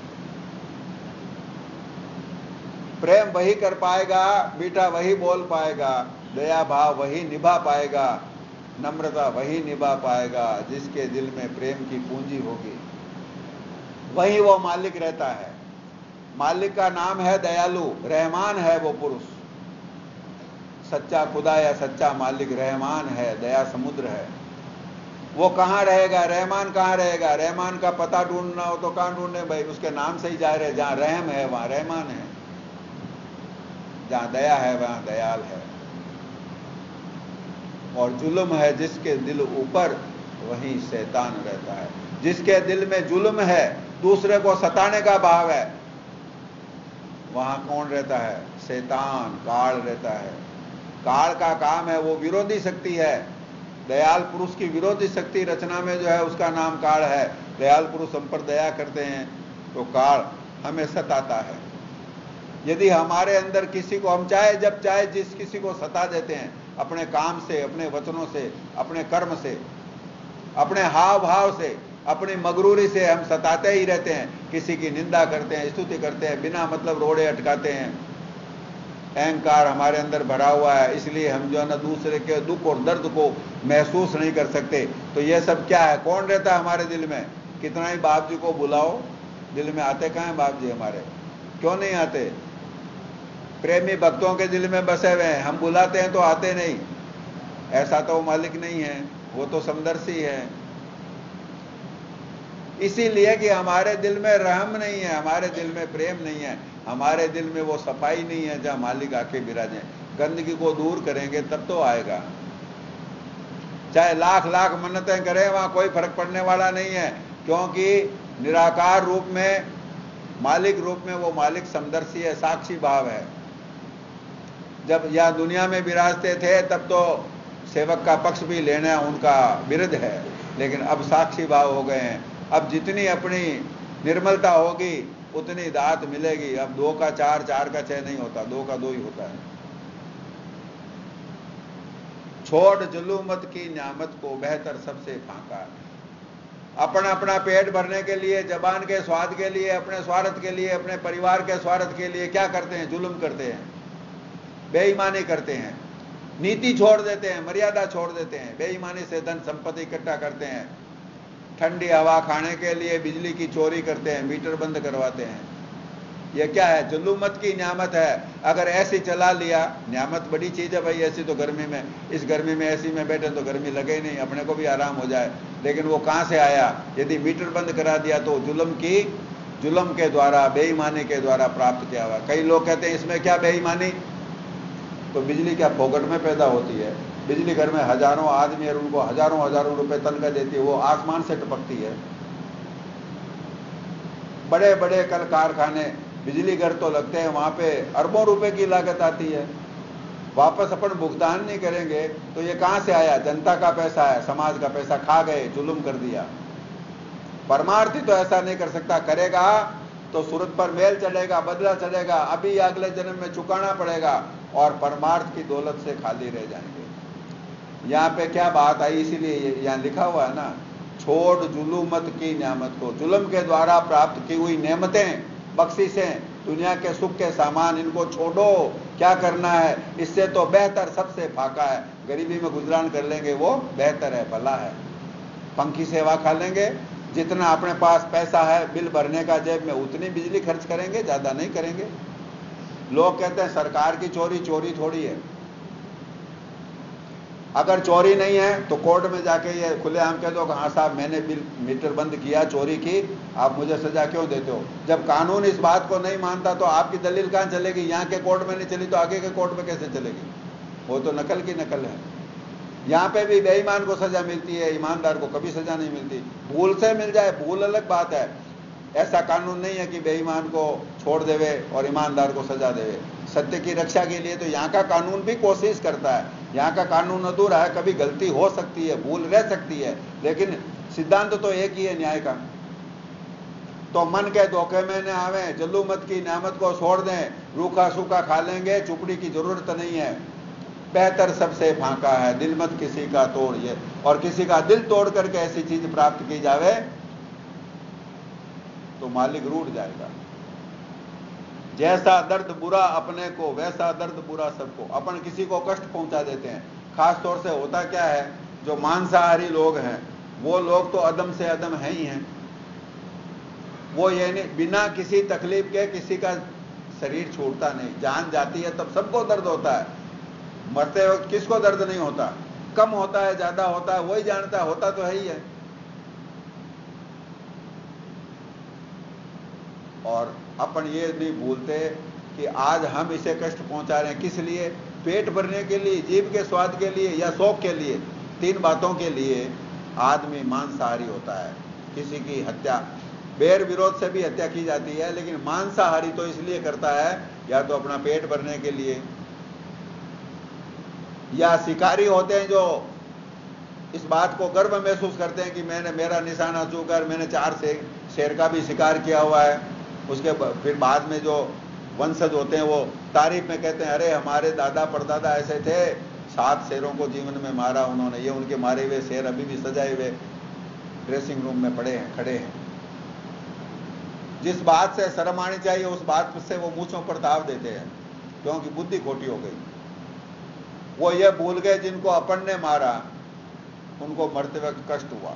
प्रेम वही कर पाएगा, मीठा वही बोल पाएगा, दया भाव वही निभा पाएगा, नम्रता वही निभा पाएगा जिसके दिल में प्रेम की पूंजी होगी। वही वो मालिक रहता है। मालिक का नाम है दयालु, रहमान है वो पुरुष। सच्चा खुदा या सच्चा मालिक रहमान है, दया समुद्र है। वो कहां रहेगा? रहमान कहां रहेगा? रहमान का पता ढूंढना हो तो कहां ढूंढे भाई? उसके नाम से ही जा रहे। जहां रहम है वहां रहमान है, जहां दया है वहां दयाल है। और जुल्म है जिसके दिल ऊपर, वहीं शैतान रहता है। जिसके दिल में जुल्म है, दूसरे को सताने का भाव है, वहां कौन रहता है? शैतान, काल रहता है। काल का काम है, वो विरोधी शक्ति है। दयाल पुरुष की विरोधी शक्ति रचना में जो है उसका नाम काल है। दयाल पुरुष हम पर दया करते हैं तो काल हमें सताता है। यदि हमारे अंदर किसी को हम चाहे जब चाहे जिस किसी को सता देते हैं, अपने काम से, अपने वचनों से, अपने कर्म से, अपने हाव भाव से, अपनी मगरूरी से हम सताते ही रहते हैं। किसी की निंदा करते हैं, स्तुति करते हैं, बिना मतलब रोड़े अटकाते हैं। अहंकार हमारे अंदर भरा हुआ है, इसलिए हम जो है ना दूसरे के दुख और दर्द को महसूस नहीं कर सकते। तो ये सब क्या है? कौन रहता है हमारे दिल में? कितना ही बाप जी को बुलाओ, दिल में आते कहाँ हैं बाप जी हमारे? क्यों नहीं आते? प्रेमी भक्तों के दिल में बसे हुए हैं, हम बुलाते हैं तो आते नहीं। ऐसा तो मालिक नहीं है, वो तो समदर्शी है। इसीलिए कि हमारे दिल में रहम नहीं है, हमारे दिल में प्रेम नहीं है, हमारे दिल में वो सफाई नहीं है जहां मालिक आके विराजे। गंदगी को दूर करेंगे तब तो आएगा। चाहे लाख लाख मन्नतें करें, वहां कोई फर्क पड़ने वाला नहीं है, क्योंकि निराकार रूप में, मालिक रूप में वो मालिक समदर्शी है, साक्षी भाव है। जब यह दुनिया में विराजते थे तब तो सेवक का पक्ष भी लेना उनका विरुद्ध है, लेकिन अब साक्षी भाव हो गए हैं। अब जितनी अपनी निर्मलता होगी उतनी दात मिलेगी। अब 2 का 4, 4 का 6 नहीं होता, 2 का 2 ही होता है। छोड़ जुलूमत की न्यामत को, बेहतर सबसे फाका। अपना अपना पेट भरने के लिए, जबान के स्वाद के लिए, अपने स्वार्थ के लिए, अपने परिवार के स्वार्थ के लिए क्या करते हैं? जुल्म करते हैं, बेईमानी करते हैं, नीति छोड़ देते हैं, मर्यादा छोड़ देते हैं, बेईमानी से धन संपत्ति इकट्ठा करते हैं, ठंडी हवा खाने के लिए बिजली की चोरी करते हैं, मीटर बंद करवाते हैं। यह क्या है? जुलूमत की न्यामत है। अगर ऐसी चला लिया, न्यामत बड़ी चीज है भाई। ऐसी तो गर्मी में, इस गर्मी में ऐसी में बैठे तो गर्मी लगे ही नहीं, अपने को भी आराम हो जाए। लेकिन वो कहां से आया? यदि मीटर बंद करा दिया तो जुल्म के द्वारा, बेईमानी के द्वारा प्राप्त किया हुआ। कई लोग कहते हैं इसमें क्या बेईमानी? तो बिजली क्या फोकट में पैदा होती है? बिजली घर में हजारों आदमी और उनको हजारों हजारों रुपए तनख्वाह देती है, वो आसमान से टपकती है। बड़े बड़े कल कारखाने, बिजली घर तो लगते हैं, वहां पे अरबों रुपए की लागत आती है। वापस अपन भुगतान नहीं करेंगे तो ये कहां से आया? जनता का पैसा है, समाज का पैसा खा गए, जुल्म कर दिया। परमार्थी तो ऐसा नहीं कर सकता, करेगा तो सूरत पर मेल चढ़ेगा, बदला चढ़ेगा, अभी अगले जन्म में चुकाना पड़ेगा और परमार्थ की दौलत से खाली रह जाएंगे। यहाँ पे क्या बात आई, इसीलिए यहाँ लिखा हुआ है ना, छोड़ जुलूमत की नेमत को। जुल्म के द्वारा प्राप्त की हुई नेमतें, बख्शिशें, दुनिया के सुख के सामान, इनको छोड़ो। क्या करना है? इससे तो बेहतर सबसे फाका है। गरीबी में गुजरान कर लेंगे वो बेहतर है, भला है। पंखी सेवा खा लेंगे, जितना अपने पास पैसा है बिल भरने का जेब में, उतनी बिजली खर्च करेंगे, ज़्यादा नहीं करेंगे। लोग कहते हैं सरकार की चोरी चोरी थोड़ी है। अगर चोरी नहीं है तो कोर्ट में जाके ये खुलेआम कह दो कि हाँ साहब मैंने बिल मीटर बंद किया, चोरी की, आप मुझे सजा क्यों देते हो? जब कानून इस बात को नहीं मानता तो आपकी दलील कहाँ चलेगी? यहाँ के कोर्ट में नहीं चली तो आगे के कोर्ट में कैसे चलेगी? वो तो नकल की नकल है। यहाँ पे भी बेईमान को सजा मिलती है, ईमानदार को कभी सजा नहीं मिलती। भूल से मिल जाए, भूल अलग बात है। ऐसा कानून नहीं है कि बेईमान को छोड़ देवे और ईमानदार को सजा देवे। सत्य की रक्षा के लिए तो यहाँ का कानून भी कोशिश करता है। यहाँ का कानून अधूरा है, कभी गलती हो सकती है, भूल रह सकती है, लेकिन सिद्धांत तो एक ही है न्याय का। तो मन के धोखे में न आवे, जुलूमत की नेमत को छोड़ दें, रूखा सूखा खा लेंगे, चुपड़ी की जरूरत नहीं है। बेहतर सबसे फाका है, दिल मत किसी का तोड़िए। और किसी का दिल तोड़ करके ऐसी चीज प्राप्त की जावे तो मालिक रूठ जाएगा। जैसा दर्द बुरा अपने को, वैसा दर्द बुरा सबको। अपन किसी को कष्ट पहुंचा देते हैं। खास तौर से होता क्या है, जो मांसाहारी लोग हैं वो लोग तो अदम से अदम है ही हैं। वो ये नहीं, बिना किसी तकलीफ के किसी का शरीर छूटता नहीं। जान जाती है तब सबको दर्द होता है। मरते वक्त किसको दर्द नहीं होता? कम होता है, ज्यादा होता है, वही जानता है, होता तो है ही है। और अपन ये नहीं भूलते कि आज हम इसे कष्ट पहुंचा रहे हैं, किस लिए? पेट भरने के लिए, जीभ के स्वाद के लिए, या शौक के लिए? तीन बातों के लिए आदमी मांसाहारी होता है। किसी की हत्या, बैर विरोध से भी हत्या की जाती है, लेकिन मांसाहारी तो इसलिए करता है या तो अपना पेट भरने के लिए, या शिकारी होते हैं जो इस बात को गर्व महसूस करते हैं कि मैंने, मेरा निशाना चूकर मैंने 4 शेर का भी शिकार किया हुआ है। उसके फिर बाद में जो वंशज होते हैं वो तारीफ में कहते हैं, अरे हमारे दादा परदादा ऐसे थे, 7 शेरों को जीवन में मारा उन्होंने। ये उनके मारे हुए शेर अभी भी सजाए हुए ड्रेसिंग रूम में पड़े हैं, खड़े हैं। जिस बात से शर्म आनी चाहिए उस बात से वो मूंछों पर ताव देते हैं, क्योंकि बुद्धि खोटी हो गई। वो ये भूल गए जिनको अपन ने मारा उनको मरते वक्त कष्ट हुआ,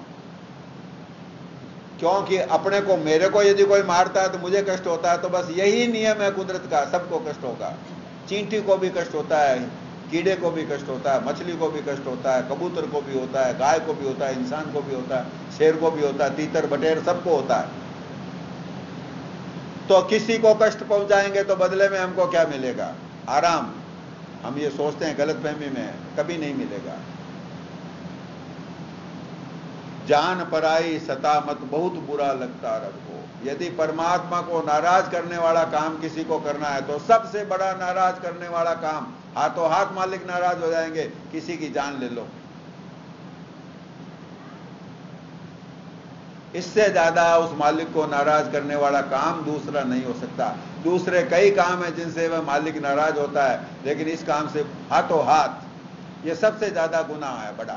क्योंकि अपने को, मेरे को यदि कोई मारता है तो मुझे कष्ट होता है। तो बस यही नियम है कुदरत का, सबको कष्ट होगा। चींटी को भी कष्ट होता है, कीड़े को भी कष्ट होता है, मछली को भी कष्ट होता है, कबूतर को भी होता है, गाय को भी होता है, इंसान को भी होता है, शेर को भी होता है, तीतर बटेर सबको होता है। तो किसी को कष्ट पहुंचाएंगे तो बदले में हमको क्या मिलेगा? आराम। हम ये सोचते हैं, गलतफहमी में, कभी नहीं मिलेगा। जान पराई सता मत, बहुत बुरा लगता रब को। यदि परमात्मा को नाराज करने वाला काम किसी को करना है तो सबसे बड़ा नाराज करने वाला काम, हाथों हाथ मालिक नाराज हो जाएंगे, किसी की जान ले लो। इससे ज्यादा उस मालिक को नाराज करने वाला काम दूसरा नहीं हो सकता। दूसरे कई काम हैं जिनसे वह मालिक नाराज होता है, लेकिन इस काम से हाथों हाथ, ये सबसे ज्यादा गुनाह है बड़ा।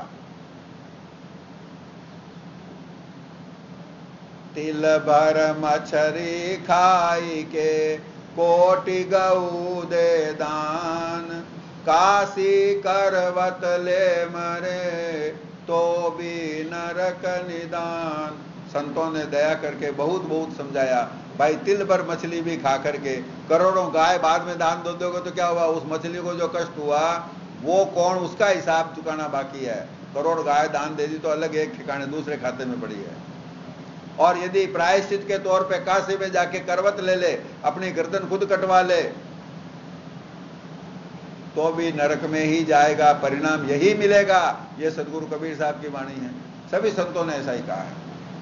तिल भर मछरी खाई के कोटि गऊ दे दान, काशी करवत ले मरे तो भी नरक निदान। संतों ने दया करके बहुत बहुत समझाया, भाई तिल भर मछली भी खा करके, करोड़ों गाय बाद में दान दे दोगे तो क्या हुआ? उस मछली को जो कष्ट हुआ वो कौन, उसका हिसाब चुकाना बाकी है। करोड़ गाय दान दे दी तो अलग एक ठिकाने दूसरे खाते में पड़ी है। और यदि प्रायश्चित के तौर पे काशी में जाके करवत ले ले, अपनी गर्दन खुद कटवा ले, तो भी नरक में ही जाएगा, परिणाम यही मिलेगा। ये सदगुरु कबीर साहब की वाणी है, सभी संतों ने ऐसा ही कहा है।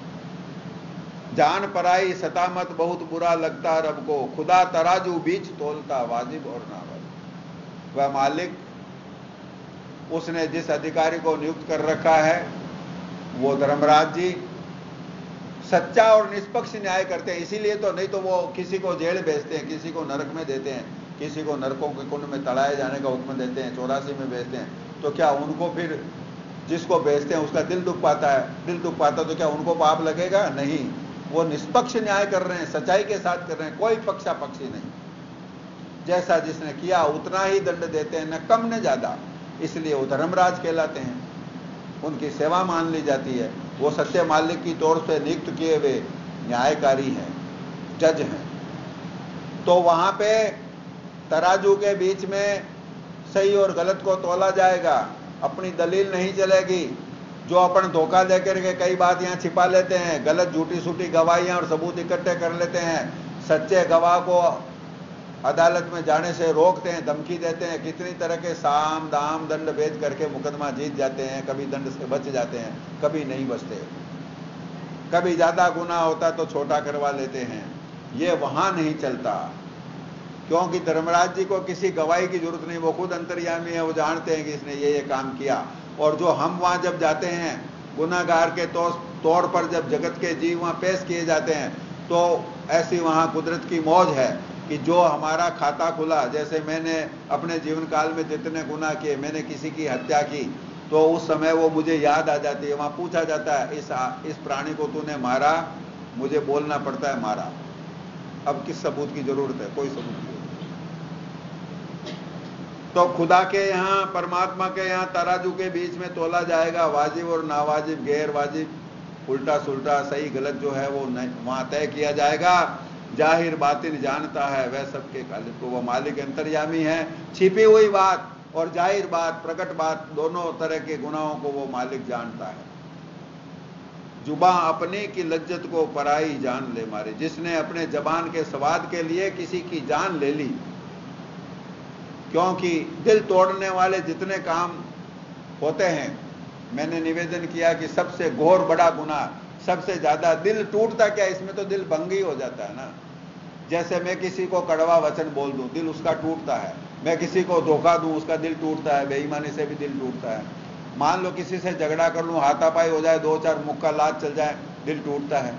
जान पराई सता मत, बहुत बुरा लगता रब को, खुदा तराजू बीच तोलता, वाजिब और नावाजिब। वह मालिक, उसने जिस अधिकारी को नियुक्त कर रखा है वो धर्मराज जी सच्चा और निष्पक्ष न्याय करते हैं। इसीलिए तो, नहीं तो वो किसी को जेल भेजते हैं, किसी को नरक में देते हैं, किसी को नरकों के कुंड में तड़ाए जाने का हुक्म देते हैं, 84 में भेजते हैं। तो क्या उनको फिर जिसको बेचते हैं उसका दिल दुख पाता है, दिल दुख पाता तो क्या उनको पाप लगेगा? नहीं, वो निष्पक्ष न्याय कर रहे हैं, सच्चाई के साथ कर रहे हैं, कोई पक्षापक्षी नहीं। जैसा जिसने किया उतना ही दंड देते हैं, न कम न ज्यादा, इसलिए वो धर्मराज कहलाते हैं। उनकी सेवा मान ली जाती है। वो सत्य मालिक की तौर से नियुक्त किए हुए न्यायकारी हैं, जज हैं। तो वहां पे तराजू के बीच में सही और गलत को तोला जाएगा, अपनी दलील नहीं चलेगी। जो अपन धोखा देकर के कई बात यहाँ छिपा लेते हैं, गलत झूठी सूठी गवाहियां और सबूत इकट्ठे कर लेते हैं, सच्चे गवाह को अदालत में जाने से रोकते हैं, धमकी देते हैं, कितनी तरह के साम दाम दंड भेद करके मुकदमा जीत जाते हैं, कभी दंड से बच जाते हैं, कभी नहीं बचते। कभी ज्यादा गुनाह होता तो छोटा करवा लेते हैं। ये वहां नहीं चलता, क्योंकि धर्मराज जी को किसी गवाही की जरूरत नहीं, वो खुद अंतर्यामी है, वो जानते हैं कि इसने ये काम किया। और जो हम वहां जब जाते हैं गुनाहगार के तौर पर, जब जगत के जीव वहां पेश किए जाते हैं, तो ऐसी वहां कुदरत की मौज है कि जो हमारा खाता खुला, जैसे मैंने अपने जीवन काल में जितने गुनाह किए, मैंने किसी की हत्या की, तो उस समय वो मुझे याद आ जाती है। वहां पूछा जाता है, इस प्राणी को तूने मारा? मुझे बोलना पड़ता है मारा। अब किस सबूत की जरूरत है? कोई सबूत नहीं। तो खुदा के यहाँ, परमात्मा के यहाँ तराजू के बीच में तोला जाएगा, वाजिब और नावाजिब, गैर वाजिब, उल्टा सुल्टा, सही गलत जो है वो वहां तय किया जाएगा। जाहिर बातिन जानता है वह सबके खालिक को, वो मालिक अंतर्यामी है। छिपी हुई बात और जाहिर बात, प्रकट बात, दोनों तरह के गुनाहों को वो मालिक जानता है। जुबा अपने की लज्जत को पराई जान ले मारे, जिसने अपने जबान के स्वाद के लिए किसी की जान ले ली। क्योंकि दिल तोड़ने वाले जितने काम होते हैं, मैंने निवेदन किया कि सबसे घोर बड़ा गुनाह, सबसे ज्यादा दिल टूटता क्या, इसमें तो दिल भंगी हो जाता है ना। जैसे मैं किसी को कड़वा वचन बोल दूं, दिल उसका टूटता है। मैं किसी को धोखा दूं, उसका दिल टूटता है। बेईमानी से भी दिल टूटता है। मान लो किसी से झगड़ा कर लूं, हाथापाई हो जाए, 2-4 मुक्का लात चल जाए, दिल टूटता है।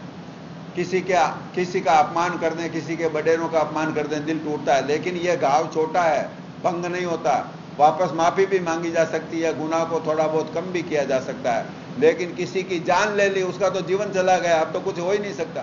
किसी का अपमान कर दें, किसी के बड़ेरों का अपमान कर दें, दिल टूटता है। लेकिन यह घाव छोटा है, भंग नहीं होता। वापस माफी भी मांगी जा सकती है, गुनाह को थोड़ा बहुत कम भी किया जा सकता है। लेकिन किसी की जान ले ली, उसका तो जीवन चला गया, अब तो कुछ हो ही नहीं सकता।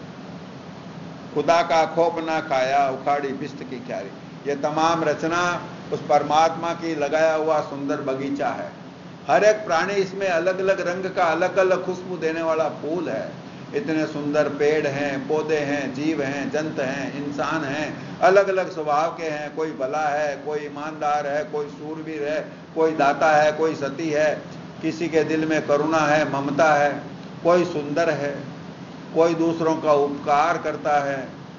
खुदा का खोप ना खाया, उखाड़ी बिस्त की क्यारी। ये तमाम रचना उस परमात्मा की लगाया हुआ सुंदर बगीचा है। हर एक प्राणी इसमें अलग अलग रंग का, अलग अलग खुशबू देने वाला फूल है। इतने सुंदर पेड़ हैं, पौधे हैं, जीव हैं, जंत हैं, इंसान हैं, अलग अलग स्वभाव के हैं। कोई भला है, कोई ईमानदार है, कोई सूरवीर है, कोई दाता है, कोई सती है, किसी के दिल में करुणा है, ममता है, कोई सुंदर है, कोई दूसरों का उपकार करता है।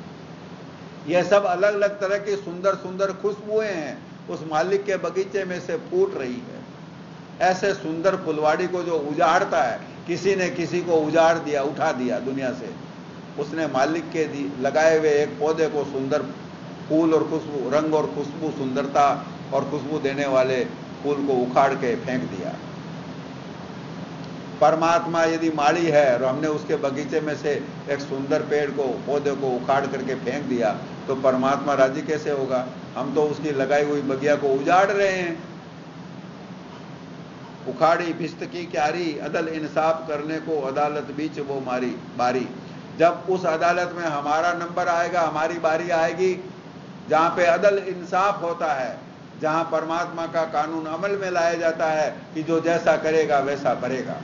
यह सब अलग अलग तरह की सुंदर सुंदर खुशबुएं हैं, उस मालिक के बगीचे में से फूट रही है। ऐसे सुंदर फुलवाड़ी को जो उजाड़ता है, किसी ने किसी को उजाड़ दिया, उठा दिया दुनिया से, उसने मालिक के लगाए हुए एक पौधे को, सुंदर फूल और खुशबू, रंग और खुशबू, सुंदरता और खुशबू देने वाले फूल को उखाड़ के फेंक दिया। परमात्मा यदि माली है और हमने उसके बगीचे में से एक सुंदर पेड़ को, पौधे को उखाड़ करके फेंक दिया, तो परमात्मा राजी कैसे होगा? हम तो उसकी लगाई हुई बगिया को उजाड़ रहे हैं। उखाड़ी भिस्त की क्यारी, अदल इंसाफ करने को अदालत बीच वो मारी बारी। जब उस अदालत में हमारा नंबर आएगा, हमारी बारी आएगी, जहां पे अदल इंसाफ होता है, जहां परमात्मा का कानून अमल में लाया जाता है कि जो जैसा करेगा वैसा भरेगा,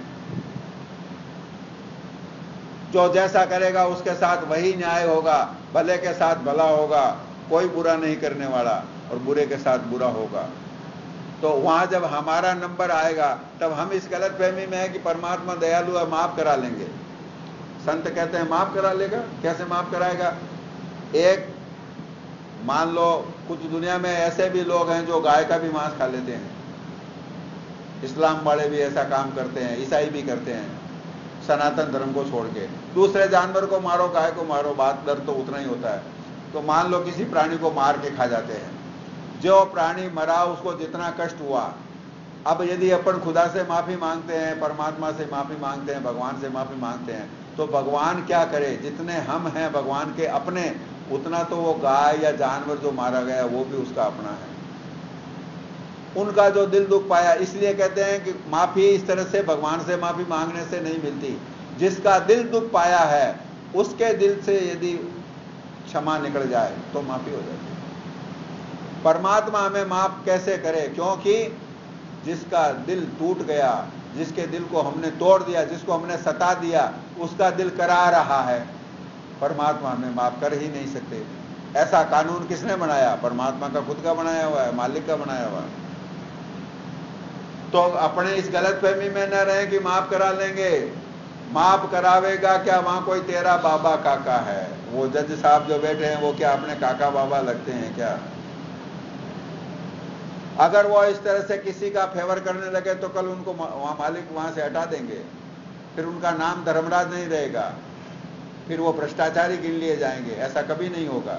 जो जैसा करेगा उसके साथ वही न्याय होगा, भले के साथ भला होगा, कोई बुरा नहीं करने वाला, और बुरे के साथ बुरा होगा। तो वहां जब हमारा नंबर आएगा, तब हम इस गलत फहमी में है कि परमात्मा दयालु है, माफ करा लेंगे। संत कहते हैं माफ करा लेगा। कैसे माफ कराएगा? एक मान लो कुछ दुनिया में ऐसे भी लोग हैं जो गाय का भी मांस खा लेते हैं। इस्लाम वाले भी ऐसा काम करते हैं, ईसाई भी करते हैं, सनातन धर्म को छोड़ के। दूसरे जानवर को मारो, गाय को मारो, बात दर्द तो उतना ही होता है। तो मान लो किसी प्राणी को मार के खा जाते हैं, जो प्राणी मरा उसको जितना कष्ट हुआ, अब यदि अपन खुदा से माफी मांगते हैं, परमात्मा से माफी मांगते हैं, भगवान से माफी मांगते हैं, तो भगवान क्या करे? जितने हम हैं भगवान के अपने, उतना तो वो गाय या जानवर जो मारा गया वो भी उसका अपना है। उनका जो दिल दुख पाया। इसलिए कहते हैं कि माफी इस तरह से भगवान से माफी मांगने से नहीं मिलती। जिसका दिल दुख पाया है उसके दिल से यदि क्षमा निकल जाए तो माफी हो जाती है। परमात्मा हमें माफ कैसे करे? क्योंकि जिसका दिल टूट गया, जिसके दिल को हमने तोड़ दिया, जिसको हमने सता दिया, उसका दिल करा रहा है। परमात्मा हमें माफ कर ही नहीं सकते। ऐसा कानून किसने बनाया? परमात्मा का खुद का बनाया हुआ है, मालिक का बनाया हुआ है। तो अपने इस गलतफहमी में न रहे कि माफ करा लेंगे। माफ करावेगा क्या? वहां कोई तेरा बाबा काका है? वो जज साहब जो बैठे हैं वो क्या अपने काका बाबा लगते हैं क्या? अगर वो इस तरह से किसी का फेवर करने लगे तो कल उनको वहां मालिक वहां से हटा देंगे। फिर उनका नाम धर्मराज नहीं रहेगा, फिर वो भ्रष्टाचारी गिन लिए जाएंगे। ऐसा कभी नहीं होगा।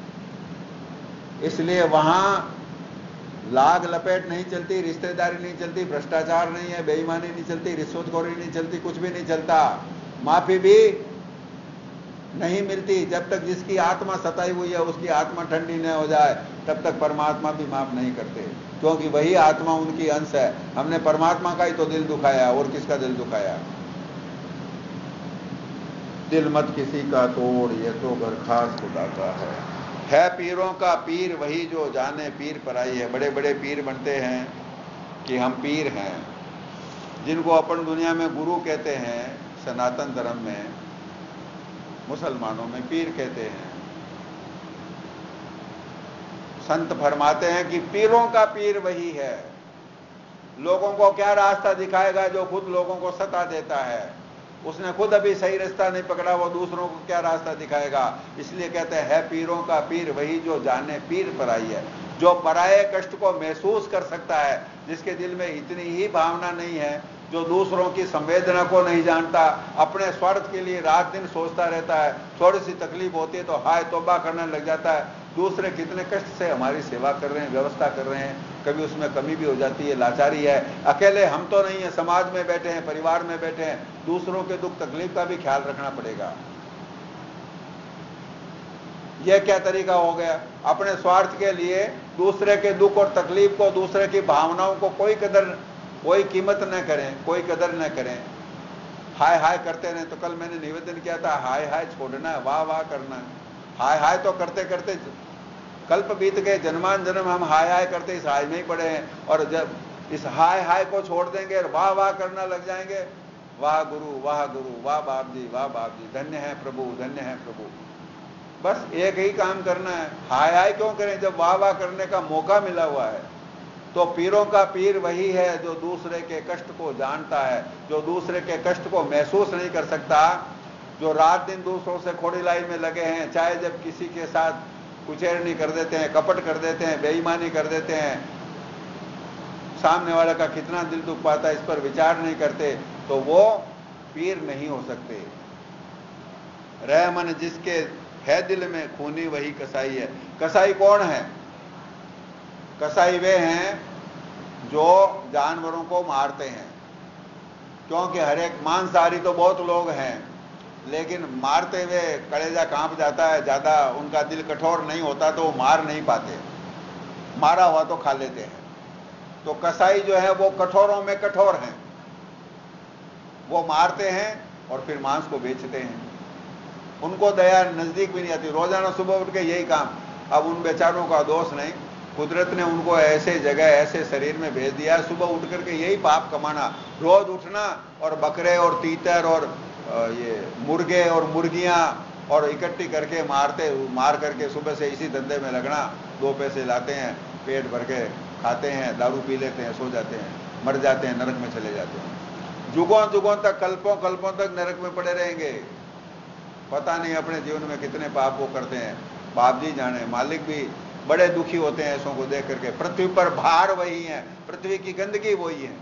इसलिए वहां लाग लपेट नहीं चलती, रिश्तेदारी नहीं चलती, भ्रष्टाचार नहीं है, बेईमानी नहीं चलती, रिश्वतखोरी नहीं चलती, कुछ भी नहीं चलता। माफी भी नहीं मिलती। जब तक जिसकी आत्मा सताई हुई है उसकी आत्मा ठंडी न हो जाए तब तक परमात्मा भी माफ नहीं करते, क्योंकि वही आत्मा उनकी अंश है। हमने परमात्मा का ही तो दिल दुखाया, और किसका दिल दुखाया? दिल मत किसी का तोड़, ये तो घर खास खुदा का है पीरों का पीर वही जो जाने पीर पराई है। बड़े बड़े पीर बनते हैं कि हम पीर हैं, जिनको अपन दुनिया में गुरु कहते हैं, सनातन धर्म में, मुसलमानों में पीर कहते हैं। संत फरमाते हैं कि पीरों का पीर वही है। लोगों को क्या रास्ता दिखाएगा जो खुद लोगों को सता देता है? उसने खुद अभी सही रास्ता नहीं पकड़ा, वो दूसरों को क्या रास्ता दिखाएगा? इसलिए कहते हैं पीरों का पीर वही जो जाने पीर पराई है। जो पराये कष्ट को महसूस कर सकता है, जिसके दिल में इतनी ही भावना नहीं है, जो दूसरों की संवेदना को नहीं जानता, अपने स्वार्थ के लिए रात दिन सोचता रहता है, थोड़ी सी तकलीफ होती है तो हाय तौबा करने लग जाता है। दूसरे कितने कष्ट से हमारी सेवा कर रहे हैं, व्यवस्था कर रहे हैं, कभी उसमें कमी भी हो जाती है, लाचारी है। अकेले हम तो नहीं है, समाज में बैठे हैं, परिवार में बैठे हैं, दूसरों के दुख तकलीफ का भी ख्याल रखना पड़ेगा। यह क्या तरीका हो गया? अपने स्वार्थ के लिए दूसरे के दुख और तकलीफ को, दूसरे की भावनाओं को कोई कदर, कोई कीमत न करें, कोई कदर न करें, हाय हाय करते रहें। तो कल मैंने निवेदन किया था, हाय हाय छोड़ना है, वाह वाह करना है। हाय हाय तो करते करते कल्प बीत गए, जन्मान जन्म हम हाय हाय करते इस हाय में ही पड़े हैं। और जब इस हाय हाय को छोड़ देंगे और वाह वाह करना लग जाएंगे, वाह गुरु, वाह गुरु, वाह बाप जी, वाह बाप जी, धन्य है प्रभु, धन्य है प्रभु। बस एक ही काम करना है। हाय हाय क्यों करें जब वाह वाह करने का मौका मिला हुआ है? तो पीरों का पीर वही है जो दूसरे के कष्ट को जानता है, जो दूसरे के कष्ट को महसूस नहीं कर सकता, जो रात दिन दूसरों से खोड़ी लाई में लगे हैं, चाहे जब किसी के साथ कुचेरनी कर देते हैं, कपट कर देते हैं, बेईमानी कर देते हैं, सामने वाले का कितना दिल दुख पाता है इस पर विचार नहीं करते, तो वो पीर नहीं हो सकते। रह मन जिसके है दिल में खूनी वही कसाई है। कसाई कौन है? कसाई वे हैं जो जानवरों को मारते हैं, क्योंकि हर एक मांसाहारी तो बहुत लोग हैं, लेकिन मारते हुए कलेजा कांप जाता है, ज्यादा उनका दिल कठोर नहीं होता तो वो मार नहीं पाते, मारा हुआ तो खा लेते हैं। तो कसाई जो है वो कठोरों में कठोर हैं, वो मारते हैं और फिर मांस को बेचते हैं। उनको दया नजदीक भी नहीं आती, रोजाना सुबह उठ के यही काम। अब उन बेचारों का दोष नहीं, कुदरत ने उनको ऐसे जगह, ऐसे शरीर में भेज दिया, सुबह उठ करके यही पाप कमाना, रोज उठना और बकरे और तीतर और ये मुर्गे और मुर्गियां और इकट्ठी करके मार करके सुबह से इसी धंधे में लगना। 2 पैसे लाते हैं, पेट भर के खाते हैं, दारू पी लेते हैं, सो जाते हैं, मर जाते हैं, नरक में चले जाते हैं। जुगों जुगों तक, कल्पों कल्पों तक नरक में पड़े रहेंगे। पता नहीं अपने जीवन में कितने पाप वो करते हैं, बाप जी जाने। मालिक भी बड़े दुखी होते हैं ऐसों को देख करके। पृथ्वी पर भार वही है, पृथ्वी की गंदगी वही है।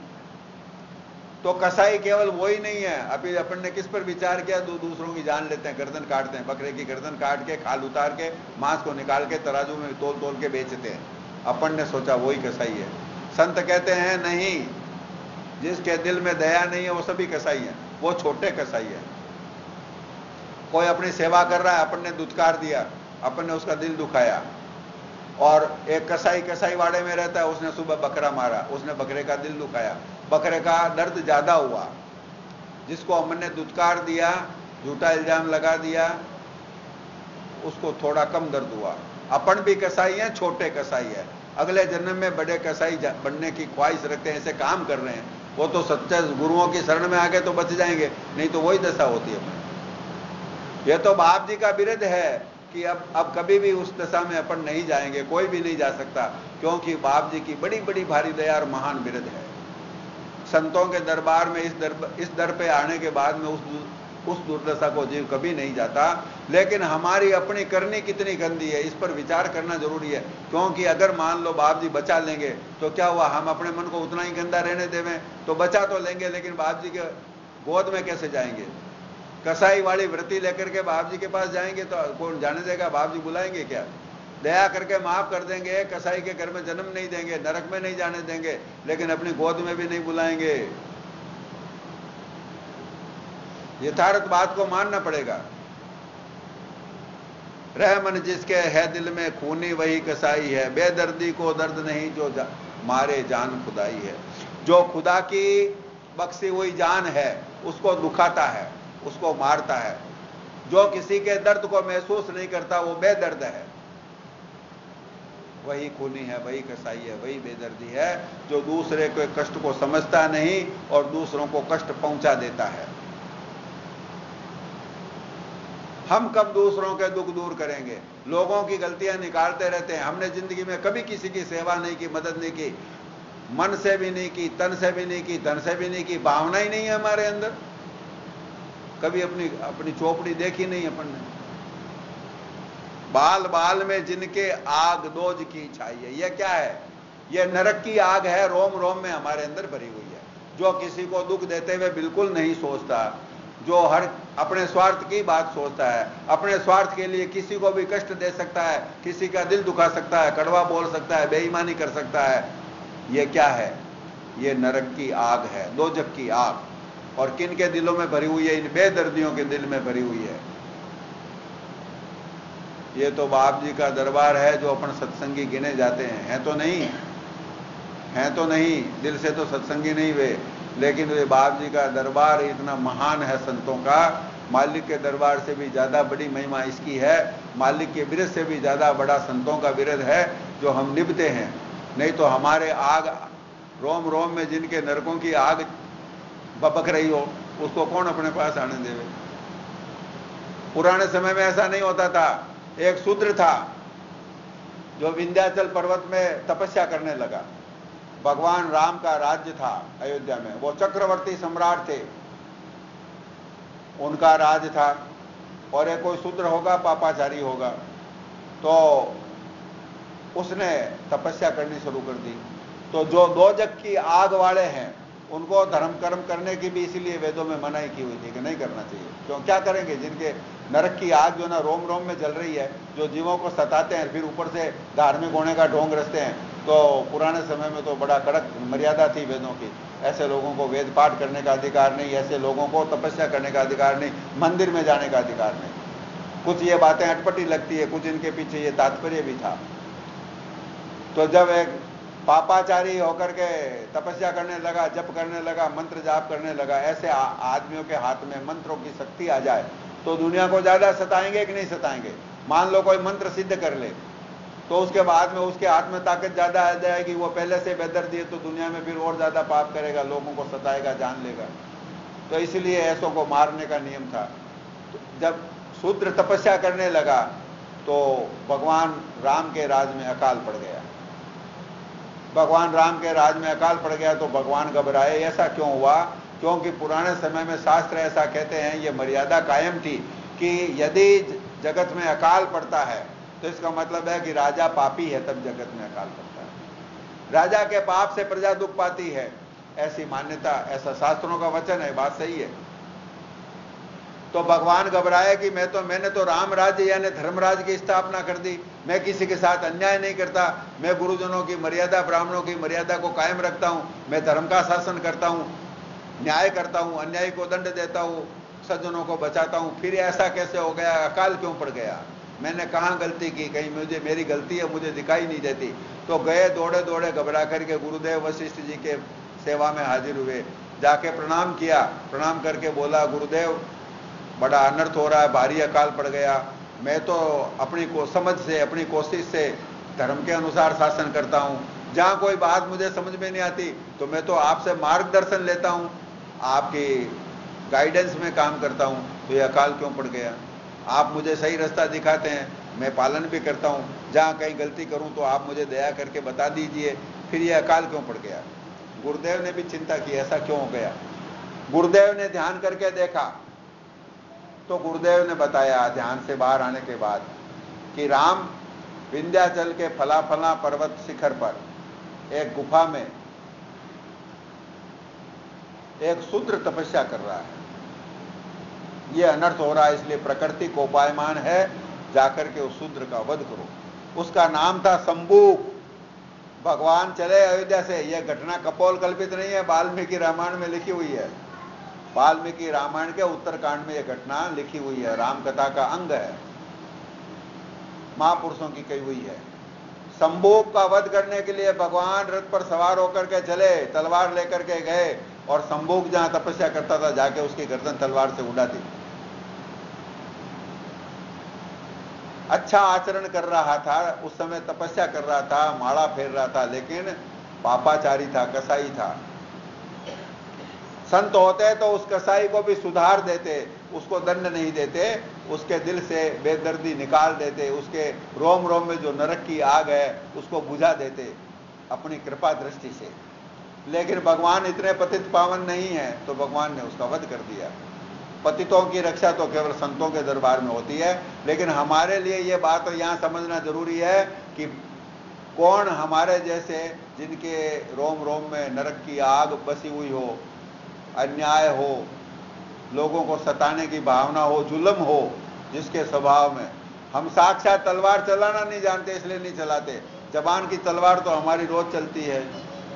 तो कसाई केवल वही नहीं है। अभी अपन ने किस पर विचार किया? दूसरों की जान लेते हैं, गर्दन काटते हैं, बकरे की गर्दन काट के, खाल उतार के, मांस को निकाल के तराजू में तोल तोल के बेचते हैं। अपन ने सोचा वही कसाई है। संत कहते हैं नहीं, जिसके दिल में दया नहीं है वो सभी कसाई है, वो छोटे कसाई है। कोई अपनी सेवा कर रहा है, अपन ने दुत्कार दिया, अपन ने उसका दिल दुखाया, और एक कसाई वाड़े में रहता है, उसने सुबह बकरा मारा, उसने बकरे का दिल दुखाया, बकरे का दर्द ज्यादा हुआ। जिसको हमने दुत्कार दिया, झूठा इल्जाम लगा दिया, उसको थोड़ा कम दर्द हुआ। अपन भी कसाई हैं, छोटे कसाई है, अगले जन्म में बड़े कसाई बनने की ख्वाहिश रखते हैं, ऐसे काम कर रहे हैं, वो तो सच्चे गुरुओं की शरण में आ गए तो बच जाएंगे, नहीं तो वही दशा होती है अपनी। यह तो बाप जी का बिरद है कि अब कभी भी उस दशा में अपन नहीं जाएंगे, कोई भी नहीं जा सकता, क्योंकि बाप जी की बड़ी बड़ी भारी दया और महान बिरद है। संतों के दरबार में इस दर पे आने के बाद में उस दुर्दशा को जीव कभी नहीं जाता। लेकिन हमारी अपनी करनी कितनी गंदी है, इस पर विचार करना जरूरी है। क्योंकि अगर मान लो बाप जी बचा लेंगे तो क्या हुआ, हम अपने मन को उतना ही गंदा रहने देवें तो बचा तो लेंगे, लेकिन बाप जी के गोद में कैसे जाएंगे? कसाई वाली वृत्ति लेकर के बाप जी के पास जाएंगे तो कौन जाने देगा? बाप जी बुलाएंगे क्या? दया करके माफ कर देंगे, कसाई के घर में जन्म नहीं देंगे, नरक में नहीं जाने देंगे, लेकिन अपनी गोद में भी नहीं बुलाएंगे। यथार्थ बात को मानना पड़ेगा। रहमन जिसके है दिल में खूनी वही कसाई है, बेदर्दी को दर्द नहीं जो मारे जान खुदाई है। जो खुदा की बख्शी हुई जान है उसको दुखाता है, उसको मारता है। जो किसी के दर्द को महसूस नहीं करता वो बेदर्द है, वही खूनी है, वही कसाई है, वही बेदर्दी है जो दूसरे के कष्ट को समझता नहीं और दूसरों को कष्ट पहुंचा देता है। हम कब दूसरों के दुख दूर करेंगे? लोगों की गलतियां निकालते रहते हैं। हमने जिंदगी में कभी किसी की सेवा नहीं की, मदद नहीं की, मन से भी नहीं की, तन से भी नहीं की, धन से भी नहीं की, भावना ही नहीं है हमारे अंदर। कभी अपनी चौपड़ी देखी नहीं अपन ने। बाल बाल में जिनके आग दोज की छाई है, यह क्या है? यह नरक की आग है, रोम रोम में हमारे अंदर भरी हुई है। जो किसी को दुख देते हुए बिल्कुल नहीं सोचता, जो हर अपने स्वार्थ की बात सोचता है, अपने स्वार्थ के लिए किसी को भी कष्ट दे सकता है, किसी का दिल दुखा सकता है, कड़वा बोल सकता है, बेईमानी कर सकता है, यह क्या है? यह नरक की आग है, दोजख की आग। और किन के दिलों में भरी हुई है? इन बेदर्दियों के दिल में भरी हुई है। ये तो बाप जी का दरबार है जो अपन सत्संगी गिने जाते हैं तो नहीं, हैं तो नहीं, दिल से तो सत्संगी नहीं वे, लेकिन वे बाप जी का दरबार इतना महान है संतों का। मालिक के दरबार से भी ज्यादा बड़ी महिमा इसकी है, मालिक के बिरद से भी ज्यादा बड़ा संतों का बिरद है जो हम निभते हैं। नहीं तो हमारे आग रोम रोम में जिनके नरकों की आग बपक रही हो, उसको कौन अपने पास आने देवे? पुराने समय में ऐसा नहीं होता था। एक शूद्र था जो विंध्याचल पर्वत में तपस्या करने लगा। भगवान राम का राज्य था अयोध्या में, वो चक्रवर्ती सम्राट थे, उनका राज था। और एक कोई शूद्र होगा, पापाचारी होगा, तो उसने तपस्या करनी शुरू कर दी। तो जो दोजख की आग वाले हैं उनको धर्म कर्म करने की भी इसीलिए वेदों में मनाही की हुई थी कि नहीं करना चाहिए। क्यों? क्या करेंगे? जिनके नरक की आग जो ना रोम रोम में जल रही है, जो जीवों को सताते हैं, फिर ऊपर से धार्मिक होने का ढोंग रचते हैं। तो पुराने समय में तो बड़ा कड़क मर्यादा थी वेदों की। ऐसे लोगों को वेद पाठ करने का अधिकार नहीं, ऐसे लोगों को तपस्या करने का अधिकार नहीं, मंदिर में जाने का अधिकार नहीं। कुछ ये बातें अटपटी लगती है, कुछ इनके पीछे ये तात्पर्य भी था। तो जब एक पापाचारी होकर के तपस्या करने लगा, जप करने लगा, मंत्र जाप करने लगा, ऐसे आदमियों के हाथ में मंत्रों की शक्ति आ जाए तो दुनिया को ज्यादा सताएंगे कि नहीं सताएंगे? मान लो कोई मंत्र सिद्ध कर ले तो उसके बाद में उसके हाथ में ताकत ज्यादा आ जाएगी, वो पहले से बेदर्दी है तो दुनिया में फिर और ज्यादा पाप करेगा, लोगों को सताएगा, जान लेगा। तो इसलिए ऐसों को मारने का नियम था। तो जब शूद्र तपस्या करने लगा तो भगवान राम के राज में अकाल पड़ गया। भगवान राम के राज में अकाल पड़ गया तो भगवान घबराए। ऐसा क्यों हुआ? क्योंकि पुराने समय में शास्त्र ऐसा कहते हैं, ये मर्यादा कायम थी कि यदि जगत में अकाल पड़ता है तो इसका मतलब है कि राजा पापी है, तब जगत में अकाल पड़ता है। राजा के पाप से प्रजा दुख पाती है, ऐसी मान्यता, ऐसा शास्त्रों का वचन है, बात सही है। तो भगवान घबराए कि मैंने तो राम राज्य यानी धर्मराज की स्थापना कर दी, मैं किसी के साथ अन्याय नहीं करता, मैं गुरुजनों की मर्यादा, ब्राह्मणों की मर्यादा को कायम रखता हूं, मैं धर्म का शासन करता हूं, न्याय करता हूं, अन्यायी को दंड देता हूं, सज्जनों को बचाता हूं, फिर ऐसा कैसे हो गया? अकाल क्यों पड़ गया? मैंने कहाँ गलती की, कहीं मुझे मेरी गलती है मुझे दिखाई नहीं देती। तो गए दौड़े दौड़े घबरा करके गुरुदेव वशिष्ठ जी के सेवा में हाजिर हुए, जाके प्रणाम किया। प्रणाम करके बोला, गुरुदेव बड़ा अनर्थ हो रहा है, भारी अकाल पड़ गया। मैं तो अपनी समझ से, अपनी कोशिश से धर्म के अनुसार शासन करता हूँ। जहाँ कोई बात मुझे समझ में नहीं आती तो मैं तो आपसे मार्गदर्शन लेता हूँ, आपकी गाइडेंस में काम करता हूँ। तो ये अकाल क्यों पड़ गया? आप मुझे सही रास्ता दिखाते हैं, मैं पालन भी करता हूँ। जहाँ कहीं गलती करूँ तो आप मुझे दया करके बता दीजिए, फिर ये अकाल क्यों पड़ गया? गुरुदेव ने भी चिंता की, ऐसा क्यों हो गया? गुरुदेव ने ध्यान करके देखा तो गुरुदेव ने बताया ध्यान से बाहर आने के बाद कि राम विंध्याचल के फलाफला पर्वत शिखर पर एक गुफा में एक शूद्र तपस्या कर रहा है। यह अनर्थ हो रहा है, इसलिए प्रकृति कोपायमान है, जाकर के उस शूद्र का वध करो। उसका नाम था शंबुक। भगवान चले अयोध्या से। यह घटना कपोल कल्पित नहीं है, वाल्मीकि रामायण में लिखी हुई है। वाल्मीकि रामायण के उत्तरकांड में यह घटना लिखी हुई है, राम कथा का अंग है, महापुरुषों की कही हुई है। शंबुक का वध करने के लिए भगवान रथ पर सवार होकर के चले, तलवार लेकर के गए और शंबुक जहां तपस्या करता था जाके उसकी गर्दन तलवार से उड़ा दी। अच्छा आचरण कर रहा था, उस समय तपस्या कर रहा था, माला फेर रहा था, लेकिन पापाचारी था, कसाई था। संत होते तो उस कसाई को भी सुधार देते, उसको दंड नहीं देते, उसके दिल से बेदर्दी निकाल देते, उसके रोम रोम में जो नरक की आग है उसको बुझा देते अपनी कृपा दृष्टि से। लेकिन भगवान इतने पतित पावन नहीं है तो भगवान ने उसका वध कर दिया। पतितों की रक्षा तो केवल संतों के दरबार में होती है, लेकिन हमारे लिए यह बात यहां समझना जरूरी है कि कौन हमारे जैसे जिनके रोम रोम में नरक की आग बसी हुई हो, अन्याय हो, लोगों को सताने की भावना हो, जुल्म हो, जिसके स्वभाव में हम साक्षात तलवार चलाना नहीं जानते इसलिए नहीं चलाते। जबान की तलवार तो हमारी रोज चलती है।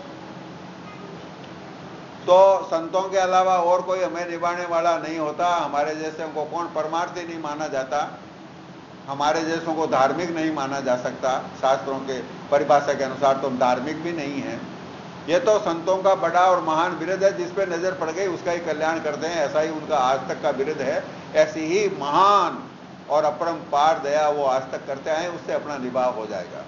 तो संतों के अलावा और कोई हमें निभाने वाला नहीं होता। हमारे जैसे को कौन परमार्थी नहीं माना जाता, हमारे जैसों को धार्मिक नहीं माना जा सकता। शास्त्रों के परिभाषा के अनुसार तो हम धार्मिक भी नहीं हैं। ये तो संतों का बड़ा और महान बिरुद है, जिस पे नजर पड़ गई उसका ही कल्याण करते हैं, ऐसा ही उनका आज तक का बिरुद है। ऐसी ही महान और अपरंपार दया वो आज तक करते आए, उससे अपना निभाव हो जाएगा।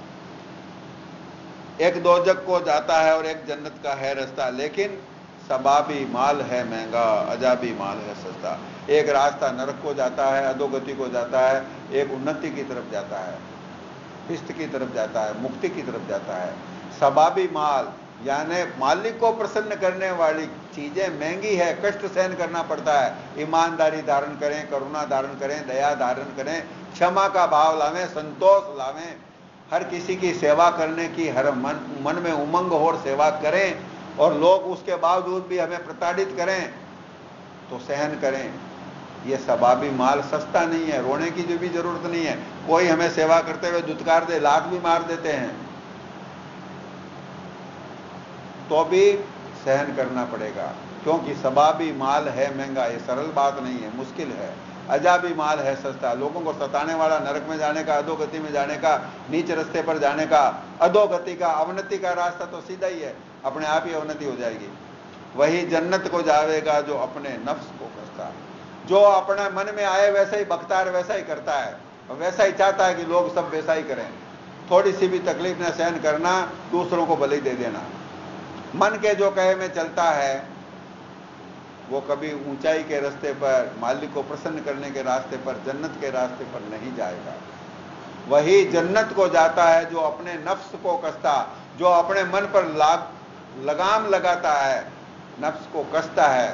एक दोजक को जाता है और एक जन्नत का है रास्ता, लेकिन सबाबी माल है महंगा, अजाबी माल है सस्ता। एक रास्ता नरक को जाता है, अधोगति को जाता है, एक उन्नति की तरफ जाता है, इष्ट की तरफ जाता है, मुक्ति की तरफ जाता है। सबाबी माल यानी मालिक को प्रसन्न करने वाली चीजें महंगी है, कष्ट सहन करना पड़ता है। ईमानदारी धारण करें, करुणा धारण करें, दया धारण करें, क्षमा का भाव लावें, संतोष लावें, हर किसी की सेवा करने की हर मन में उमंग हो और सेवा करें, और लोग उसके बावजूद भी हमें प्रताड़ित करें तो सहन करें। यह सबाबी माल सस्ता नहीं है, रोने की जो भी जरूरत नहीं है। कोई हमें सेवा करते हुए दुत्कार दे, लात भी मार देते हैं, तो भी सहन करना पड़ेगा, क्योंकि सबाबी माल है महंगा। ये सरल बात नहीं है, मुश्किल है। अजाबी माल है सस्ता। लोगों को सताने वाला नरक में जाने का, अधोगति में जाने का, नीच रास्ते पर जाने का, अधोगति का, अवनति का रास्ता तो सीधा ही है, अपने आप ही अवनति हो जाएगी। वही जन्नत को जावेगा जो अपने नफ्स को करता है, जो अपने मन में आए वैसा ही बकता है, वैसा ही करता है, वैसा ही चाहता है कि लोग सब वैसा ही करें। थोड़ी सी भी तकलीफ न सहन करना, दूसरों को बलि दे देना। मन के जो कहे में चलता है वो कभी ऊंचाई के रास्ते पर, मालिक को प्रसन्न करने के रास्ते पर, जन्नत के रास्ते पर नहीं जाएगा। वही जन्नत को जाता है जो अपने नफ्स को कसता, जो अपने मन पर लगाम लगाता है, नफ्स को कसता है।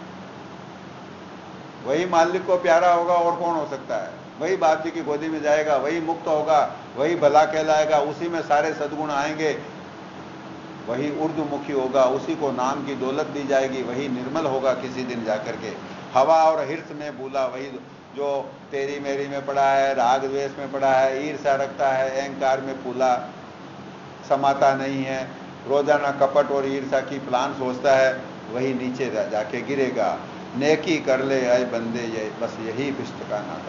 वही मालिक को प्यारा होगा, और कौन हो सकता है। वही बाप जी की गोदी में जाएगा, वही मुक्त होगा, वही भला कहलाएगा, उसी में सारे सद्गुण आएंगे, वही उर्दुमुखी होगा, उसी को नाम की दौलत दी जाएगी, वही निर्मल होगा किसी दिन जाकर के। हवा और हिर्स में भूला, वही जो तेरी मेरी में पड़ा है, राग द्वेष में पड़ा है, ईर्ष्या रखता है, अहंकार में फूला, समाता नहीं है, रोजाना कपट और ईर्ष्या की प्लान सोचता है, वही नीचे जाके गिरेगा। नेकी कर ले आए बंदे, ये बस यही बिस्त का नाता।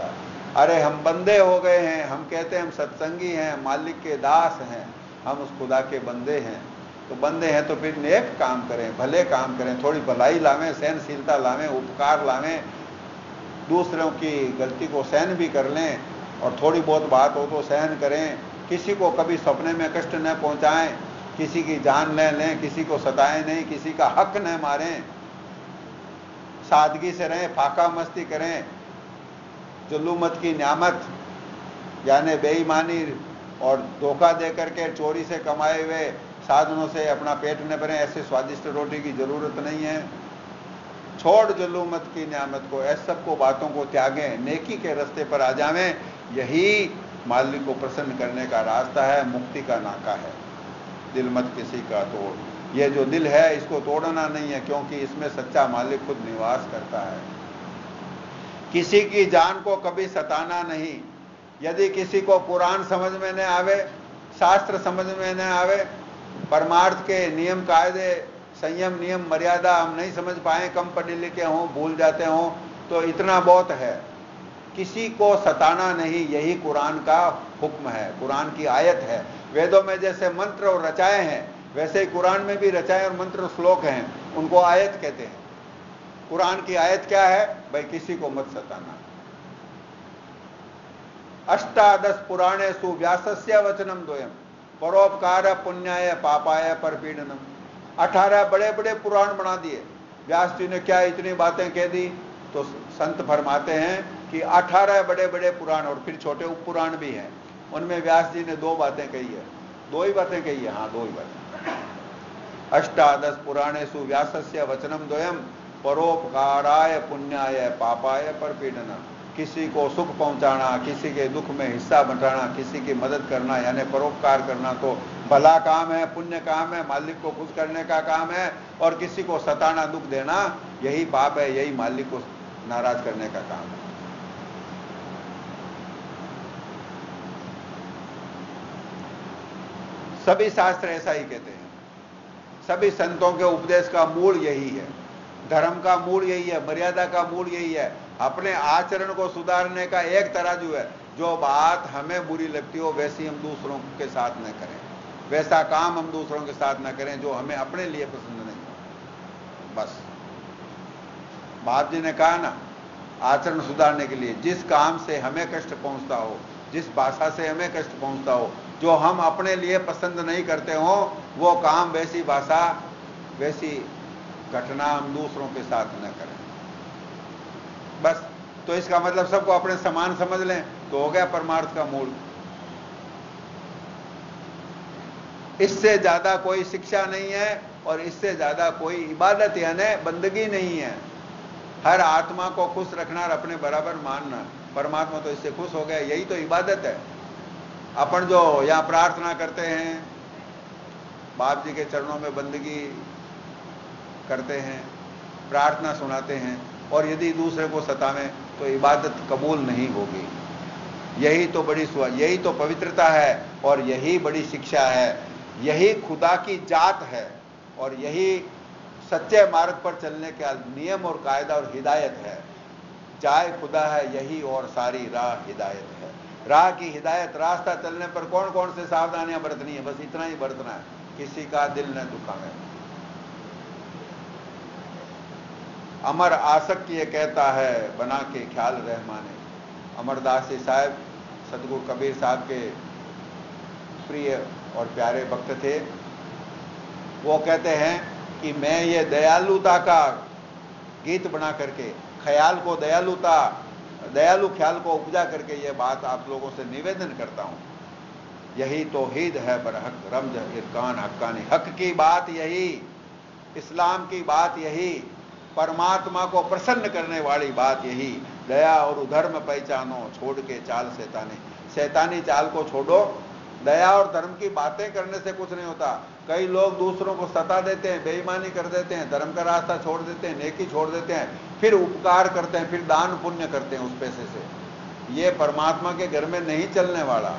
अरे हम बंदे हो गए हैं, हम कहते हैं हम सत्संगी हैं, मालिक के दास हैं, हम उस खुदा के बंदे हैं। तो बंदे हैं तो फिर नेक काम करें, भले काम करें, थोड़ी भलाई लावें, सहनशीलता लावें, उपकार लावें, दूसरों की गलती को सहन भी कर लें, और थोड़ी बहुत बात हो तो सहन करें। किसी को कभी सपने में कष्ट न पहुंचाएं, किसी की जान न लें, किसी को सताएं नहीं, किसी का हक न मारें, सादगी से रहें, फाका मस्ती करें। जुल्लुमत की न्यामत यानी बेईमानी और धोखा दे करके चोरी से कमाए हुए साधनों से अपना पेट न भरें, ऐसे स्वादिष्ट रोटी की जरूरत नहीं है। छोड़ जुल्लुमत की न्यामत को, ऐसे सबको बातों को त्यागें, नेकी के रास्ते पर आ जावें। यही मालिक को प्रसन्न करने का रास्ता है, मुक्ति का नाका है। दिल मत किसी का तोड़, ये जो दिल है इसको तोड़ना नहीं है, क्योंकि इसमें सच्चा मालिक खुद निवास करता है। किसी की जान को कभी सताना नहीं। यदि किसी को कुरान समझ में न आवे, शास्त्र समझ में न आवे, परमार्थ के नियम कायदे, संयम नियम मर्यादा हम नहीं समझ पाए, कम पढ़े लिखे हों, भूल जाते हों, तो इतना बहुत है। किसी को सताना नहीं, यही कुरान का हुक्म है, कुरान की आयत है। वेदों में जैसे मंत्र और रचाए हैं, वैसे ही कुरान में भी रचाए और मंत्र श्लोक हैं, उनको आयत कहते हैं। कुरान की आयत क्या है भाई? किसी को मत सताना। अष्टादश पुराणेषु व्यासस्य वचनम द्वयम परोपकार पुण्याय पापाय परपीडनम। 18 बड़े बड़े पुराण बना दिए। व्यास जी ने क्या इतनी बातें कह दी? तो संत फरमाते हैं कि 18 बड़े बड़े पुराण और फिर छोटे उप पुराण भी हैं, उनमें व्यास जी ने 2 बातें कही है। 2 ही बातें कही है, हाँ 2 ही बातें। अष्टादश पुराणेषु व्यासस्य वचनम द्वयम परोपकाराय पुण्याय पापाय परपीडनम। किसी को सुख पहुंचाना, किसी के दुख में हिस्सा बंटाना, किसी की मदद करना यानी परोपकार करना तो भला काम है, पुण्य काम है, मालिक को खुश करने का काम है। और किसी को सताना, दुख देना, यही पाप है, यही मालिक को नाराज करने का काम है। सभी शास्त्र ऐसा ही कहते हैं। सभी संतों के उपदेश का मूल यही है, धर्म का मूल यही है, मर्यादा का मूल यही है। अपने आचरण को सुधारने का एक तराजू है। जो बात हमें बुरी लगती हो वैसी हम दूसरों के साथ न करें, वैसा काम हम दूसरों के साथ न करें जो हमें अपने लिए पसंद नहीं हो। बस बाप जी ने कहा ना, आचरण सुधारने के लिए जिस काम से हमें कष्ट पहुंचता हो, जिस भाषा से हमें कष्ट पहुंचता हो, जो हम अपने लिए पसंद नहीं करते हो, वो काम, वैसी भाषा, वैसी घटना हम दूसरों के साथ न करें। बस। तो इसका मतलब सबको अपने समान समझ लें तो हो गया परमार्थ का मूल। इससे ज्यादा कोई शिक्षा नहीं है और इससे ज्यादा कोई इबादत यानी बंदगी नहीं है। हर आत्मा को खुश रखना और अपने बराबर मानना, परमात्मा तो इससे खुश हो गया, यही तो इबादत है। अपन जो यहां प्रार्थना करते हैं, बाप जी के चरणों में बंदगी करते हैं, प्रार्थना सुनाते हैं, और यदि दूसरे को सतावें तो इबादत कबूल नहीं होगी। यही तो बड़ी यही तो पवित्रता है और यही बड़ी शिक्षा है, यही खुदा की जात है और यही सच्चे मार्ग पर चलने का नियम और कायदा और हिदायत है। जाए खुदा है यही और सारी राह हिदायत है। राह की हिदायत, रास्ता चलने पर कौन कौन से सावधानियां बरतनी है, बस इतना ही बरतना है, किसी का दिल न दुखावे। अमर आसक्त ये कहता है बना के ख्याल रहमाने। अमरदास जी साहब सतगुरु कबीर साहब के प्रिय और प्यारे भक्त थे। वो कहते हैं कि मैं ये दयालुता का गीत बना करके, ख्याल को दयालु ख्याल को उपजा करके ये बात आप लोगों से निवेदन करता हूं। यही तौहीद है बरहक रमज इरकान हक्कानी। हक की बात यही, इस्लाम की बात यही, परमात्मा को प्रसन्न करने वाली बात यही। दया और धर्म पहचानो, छोड़ के चाल शैतानी। शैतानी चाल को छोड़ो। दया और धर्म की बातें करने से कुछ नहीं होता। कई लोग दूसरों को सता देते हैं, बेईमानी कर देते हैं, धर्म का रास्ता छोड़ देते हैं, नेकी छोड़ देते हैं, फिर उपकार करते हैं, फिर दान पुण्य करते हैं उस पैसे से। ये परमात्मा के घर में नहीं चलने वाला।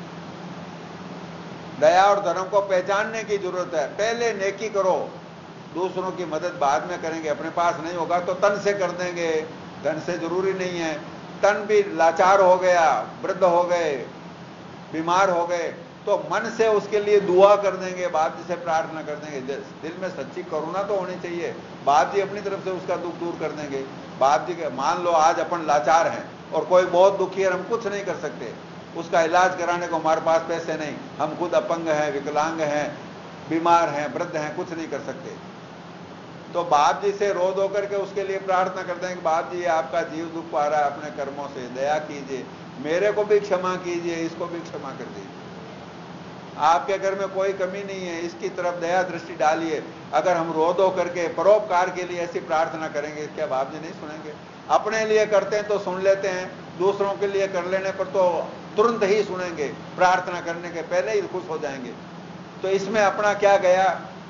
दया और धर्म को पहचानने की जरूरत है। पहले नेकी करो, दूसरों की मदद बाद में करेंगे। अपने पास नहीं होगा तो तन से कर देंगे, धन से जरूरी नहीं है। तन भी लाचार हो गया, वृद्ध हो गए, बीमार हो गए, तो मन से उसके लिए दुआ कर देंगे, बाप जी से प्रार्थना कर देंगे। दिल में सच्ची करुणा तो होनी चाहिए, बाप जी अपनी तरफ से उसका दुख दूर कर देंगे। बाप जी के, मान लो आज अपन लाचार हैं और कोई बहुत दुखी है, हम कुछ नहीं कर सकते, उसका इलाज कराने को हमारे पास पैसे नहीं, हम खुद अपंग हैं, विकलांग हैं, बीमार हैं, वृद्ध हैं, कुछ नहीं कर सकते, तो बाप जी से रो धो करके उसके लिए प्रार्थना करते हैं कि बाप जी आपका जीव दुख पा रहा है अपने कर्मों से, दया कीजिए, मेरे को भी क्षमा कीजिए, इसको भी क्षमा कर दीजिए, आपके घर में कोई कमी नहीं है, इसकी तरफ दया दृष्टि डालिए। अगर हम रो धो करके परोपकार के लिए ऐसी प्रार्थना करेंगे, क्या बाप जी नहीं सुनेंगे? अपने लिए करते हैं तो सुन लेते हैं, दूसरों के लिए कर लेने पर तो तुरंत ही सुनेंगे, प्रार्थना करने के पहले ही खुश हो जाएंगे। तो इसमें अपना क्या गया?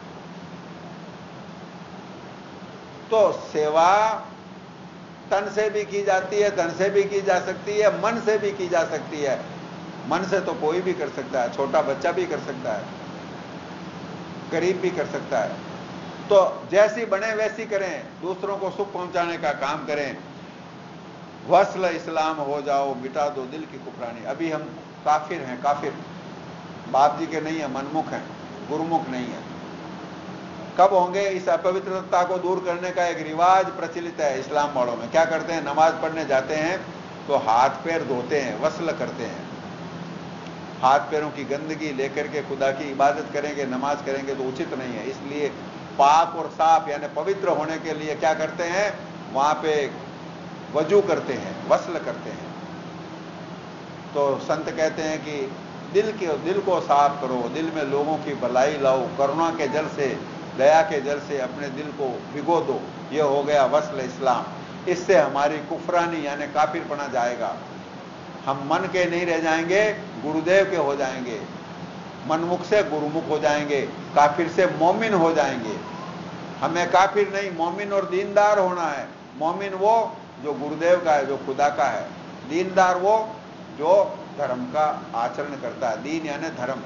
तो सेवा तन से भी की जाती है, धन से भी की जा सकती है, मन से भी की जा सकती है। मन से तो कोई भी कर सकता है, छोटा बच्चा भी कर सकता है, गरीब भी कर सकता है। तो जैसी बने वैसी करें, दूसरों को सुख पहुंचाने का काम करें। वसल इस्लाम हो जाओ, मिटा दो दिल की कुफरानी। अभी हम काफिर हैं, काफिर बाप जी के नहीं है, मनमुख हैं, गुरुमुख नहीं है। कब होंगे? इस अपवित्रता को दूर करने का एक रिवाज प्रचलित है इस्लाम वालों में। क्या करते हैं? नमाज पढ़ने जाते हैं तो हाथ पैर धोते हैं, वसल करते हैं, हाथ पैरों की गंदगी लेकर के खुदा की इबादत करेंगे, नमाज करेंगे तो उचित नहीं है। इसलिए पाक और साफ यानी पवित्र होने के लिए क्या करते हैं? वहां पे वजू करते हैं, वसल करते हैं। तो संत कहते हैं कि दिल को साफ करो, दिल में लोगों की भलाई लाओ, करुणा के जल से, दया के जल से अपने दिल को भिगो दो। ये हो गया वसल इस्लाम। इससे हमारी कुफरानी यानी काफिरपना जाएगा। हम मन के नहीं रह जाएंगे, गुरुदेव के हो जाएंगे, मनमुख से गुरुमुख हो जाएंगे, काफिर से मोमिन हो जाएंगे। हमें काफिर नहीं, मोमिन और दीनदार होना है। मोमिन वो जो गुरुदेव का है, जो खुदा का है। दीनदार वो जो धर्म का आचरण करता है। दीन यानी धर्म।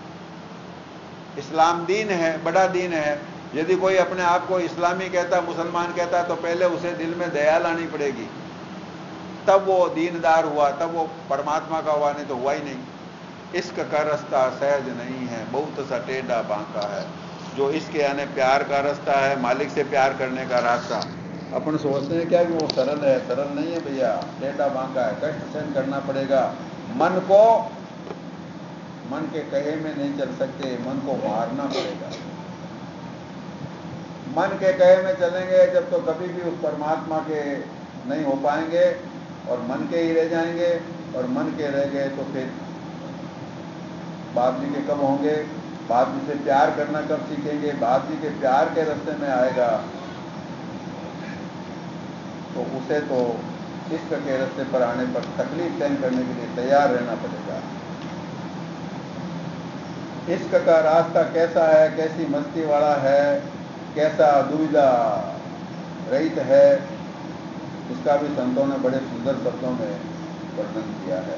इस्लाम दीन है, बड़ा दीन है। यदि कोई अपने आप को इस्लामी कहता, मुसलमान कहता, तो पहले उसे दिल में दया लानी पड़ेगी, तब वो दीनदार हुआ, तब वो परमात्मा का हुआ, नहीं तो हुआ ही नहीं। इश्क का रास्ता सहज नहीं है, बहुत सा टेढ़ा बांका है। जो इश्क यानी प्यार का रास्ता है, मालिक से प्यार करने का रास्ता, अपन सोचते हैं क्या कि वो सरल है, सरल नहीं है भैया, टेढ़ा बांका है, कष्ट सहन करना पड़ेगा। मन को मन के कहे में नहीं चल सकते, मन को मारना पड़ेगा। मन के कहे में चलेंगे जब तो कभी भी उस परमात्मा के नहीं हो पाएंगे और मन के ही रह जाएंगे। और मन के रह गए तो फिर बाप जी के कब होंगे? बाप जी से प्यार करना कब सीखेंगे? बाप जी के प्यार के रास्ते में आएगा तो उसे तो इश्क के रास्ते पर आने पर तकलीफ सहन करने के लिए तैयार रहना पड़ेगा। इश्क का रास्ता कैसा है, कैसी मस्ती वाला है, कैसा दुविधा रहित है, इसका भी संतों ने बड़े सुंदर शब्दों में वर्णन किया है।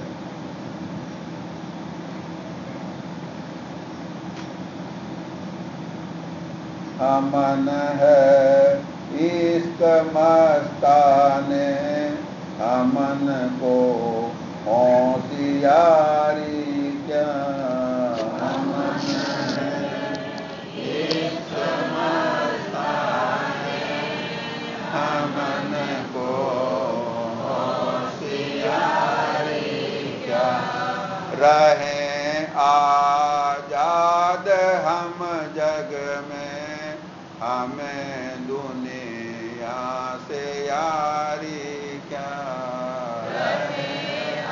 अमन है इश्क मस्ताने, अमन को होशियारी क्या। अमन है इश्क मस्ताने, अमन को होशियारी क्या। रहें आजाद हम जग में, हमें दुनिया से यारी क्या। रहें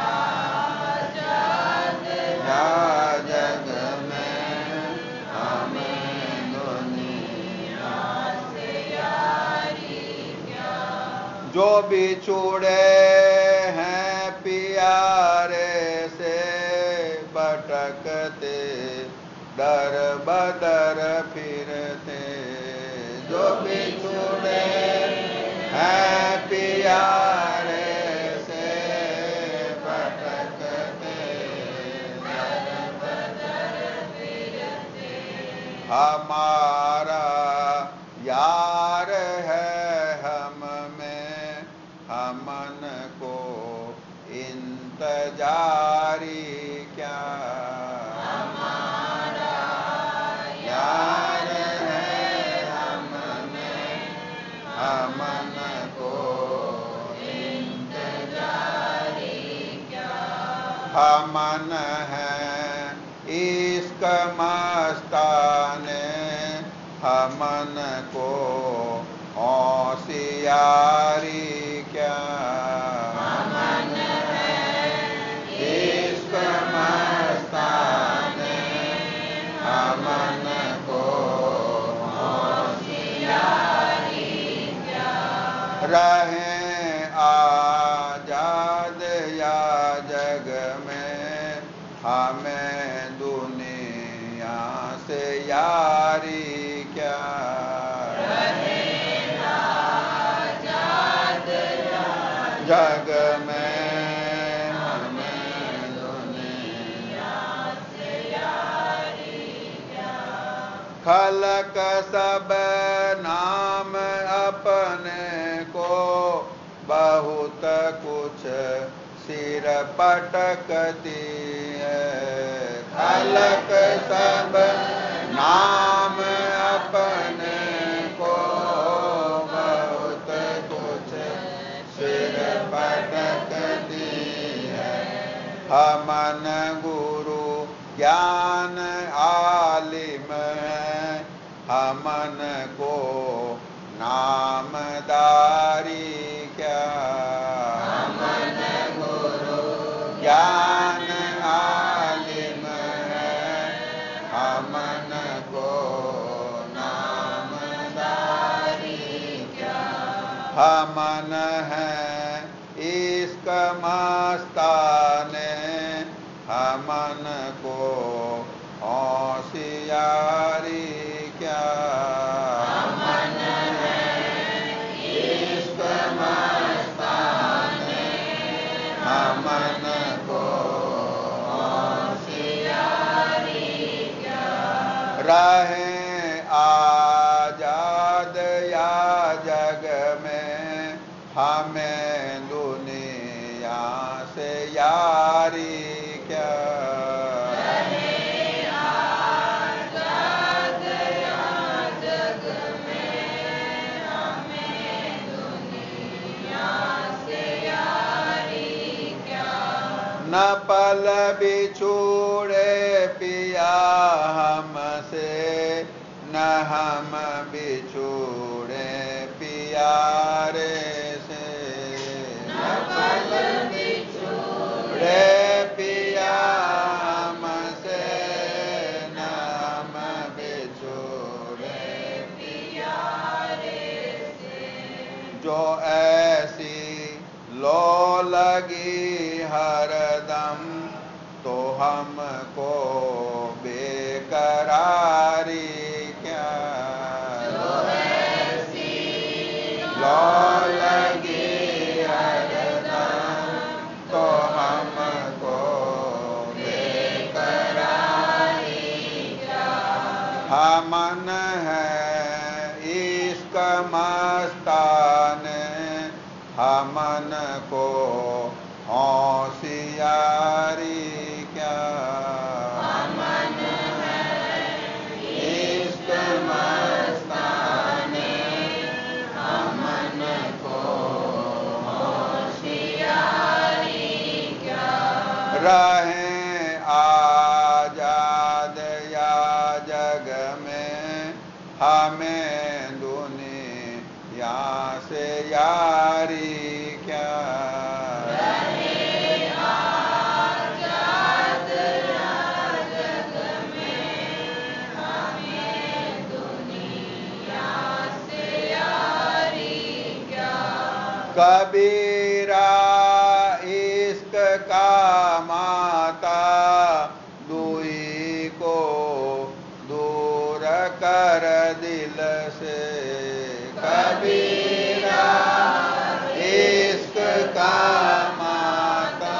आजाद जग में, हमें दुनिया से यारी क्या। जो बिछुड़े हैं प्यारे से, भटकते दर बदर फिरते। जो बिछुड़े हैं प्यारे से, भटकते दर बदर फिरते। हमारा यार है हम में, हमन को मस्ताने हमन को होशियारी क्या। अमन है इश्क मस्ताने हमन को होशियारी क्या। रहे आजाद या जग में हमें दुनिया से यारी क्या। रहे आजाद जग में हमें दुनिया से यारी क्या। खलक सब नाम अपने को बहुत कुछ सिर पटकती है। खलक सब नाम अपने को बहुत कुछ सिर पटकती है। हमन गुरु ज्ञान आलिम है हमन को नामदारी क्या। अमन गुरु ज्ञान आलिम है हमन को नामदारी क्या। हमन है इश्क मस्ताने हमन को होशियारी क्या। अमन है इश्क मस्ताने हमन को होशियारी क्या। रहे आजाद या जग में हमें दुनिया से यारी क्या। रहे आजाद या जग में हमें दुनिया से यारी क्या। न पल बिछुड़े पिया हमसे न हम बिछुड़े पियारे से। न पल बिछुड़े रे पिया हमसे न हम बिछुड़े प्यारे से। जो ऐसी लो लगी हरदम तो हमको बेकरारी क्या। जो ऐसी लो लगी हरदम तो हमको बेकरारी क्या। हमन है इश्क मस्ताने हमन को होशियारी क्या। अमन है इश्क मस्ताने हमन को होशियारी क्या। रहे आजाद या जग में हमें दुनिया से यारी क्या। रहे आजाद या जग में हमें दुनिया से यारी क्या। कबीरा इश्क का माता दुई को दूर कर दिल से। कबीरा इश्क का माता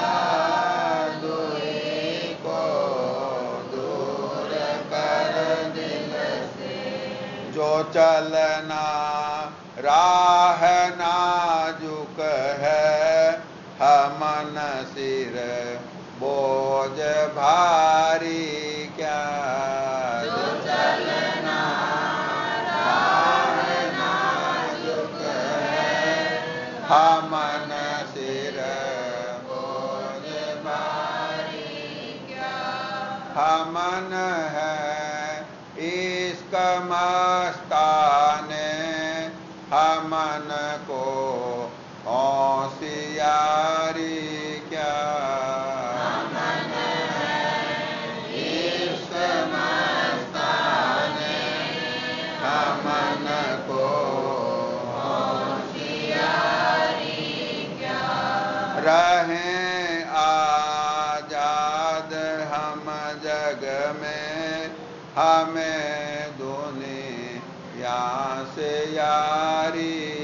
दुई को दूर कर दिल से। जो चलना राह नाजुक है हमन सिर बोझ भारी क्या। जो चलना राह नाजुक है हमन सिर बोझ भारी क्या। हम मन है इसक मस्ताने, हमन को होशियारी क्या। हमन है इसक मस्ताने, हमन को होशियारी क्या। रहें आजाद हम जग में, हमें दुनिया से यारी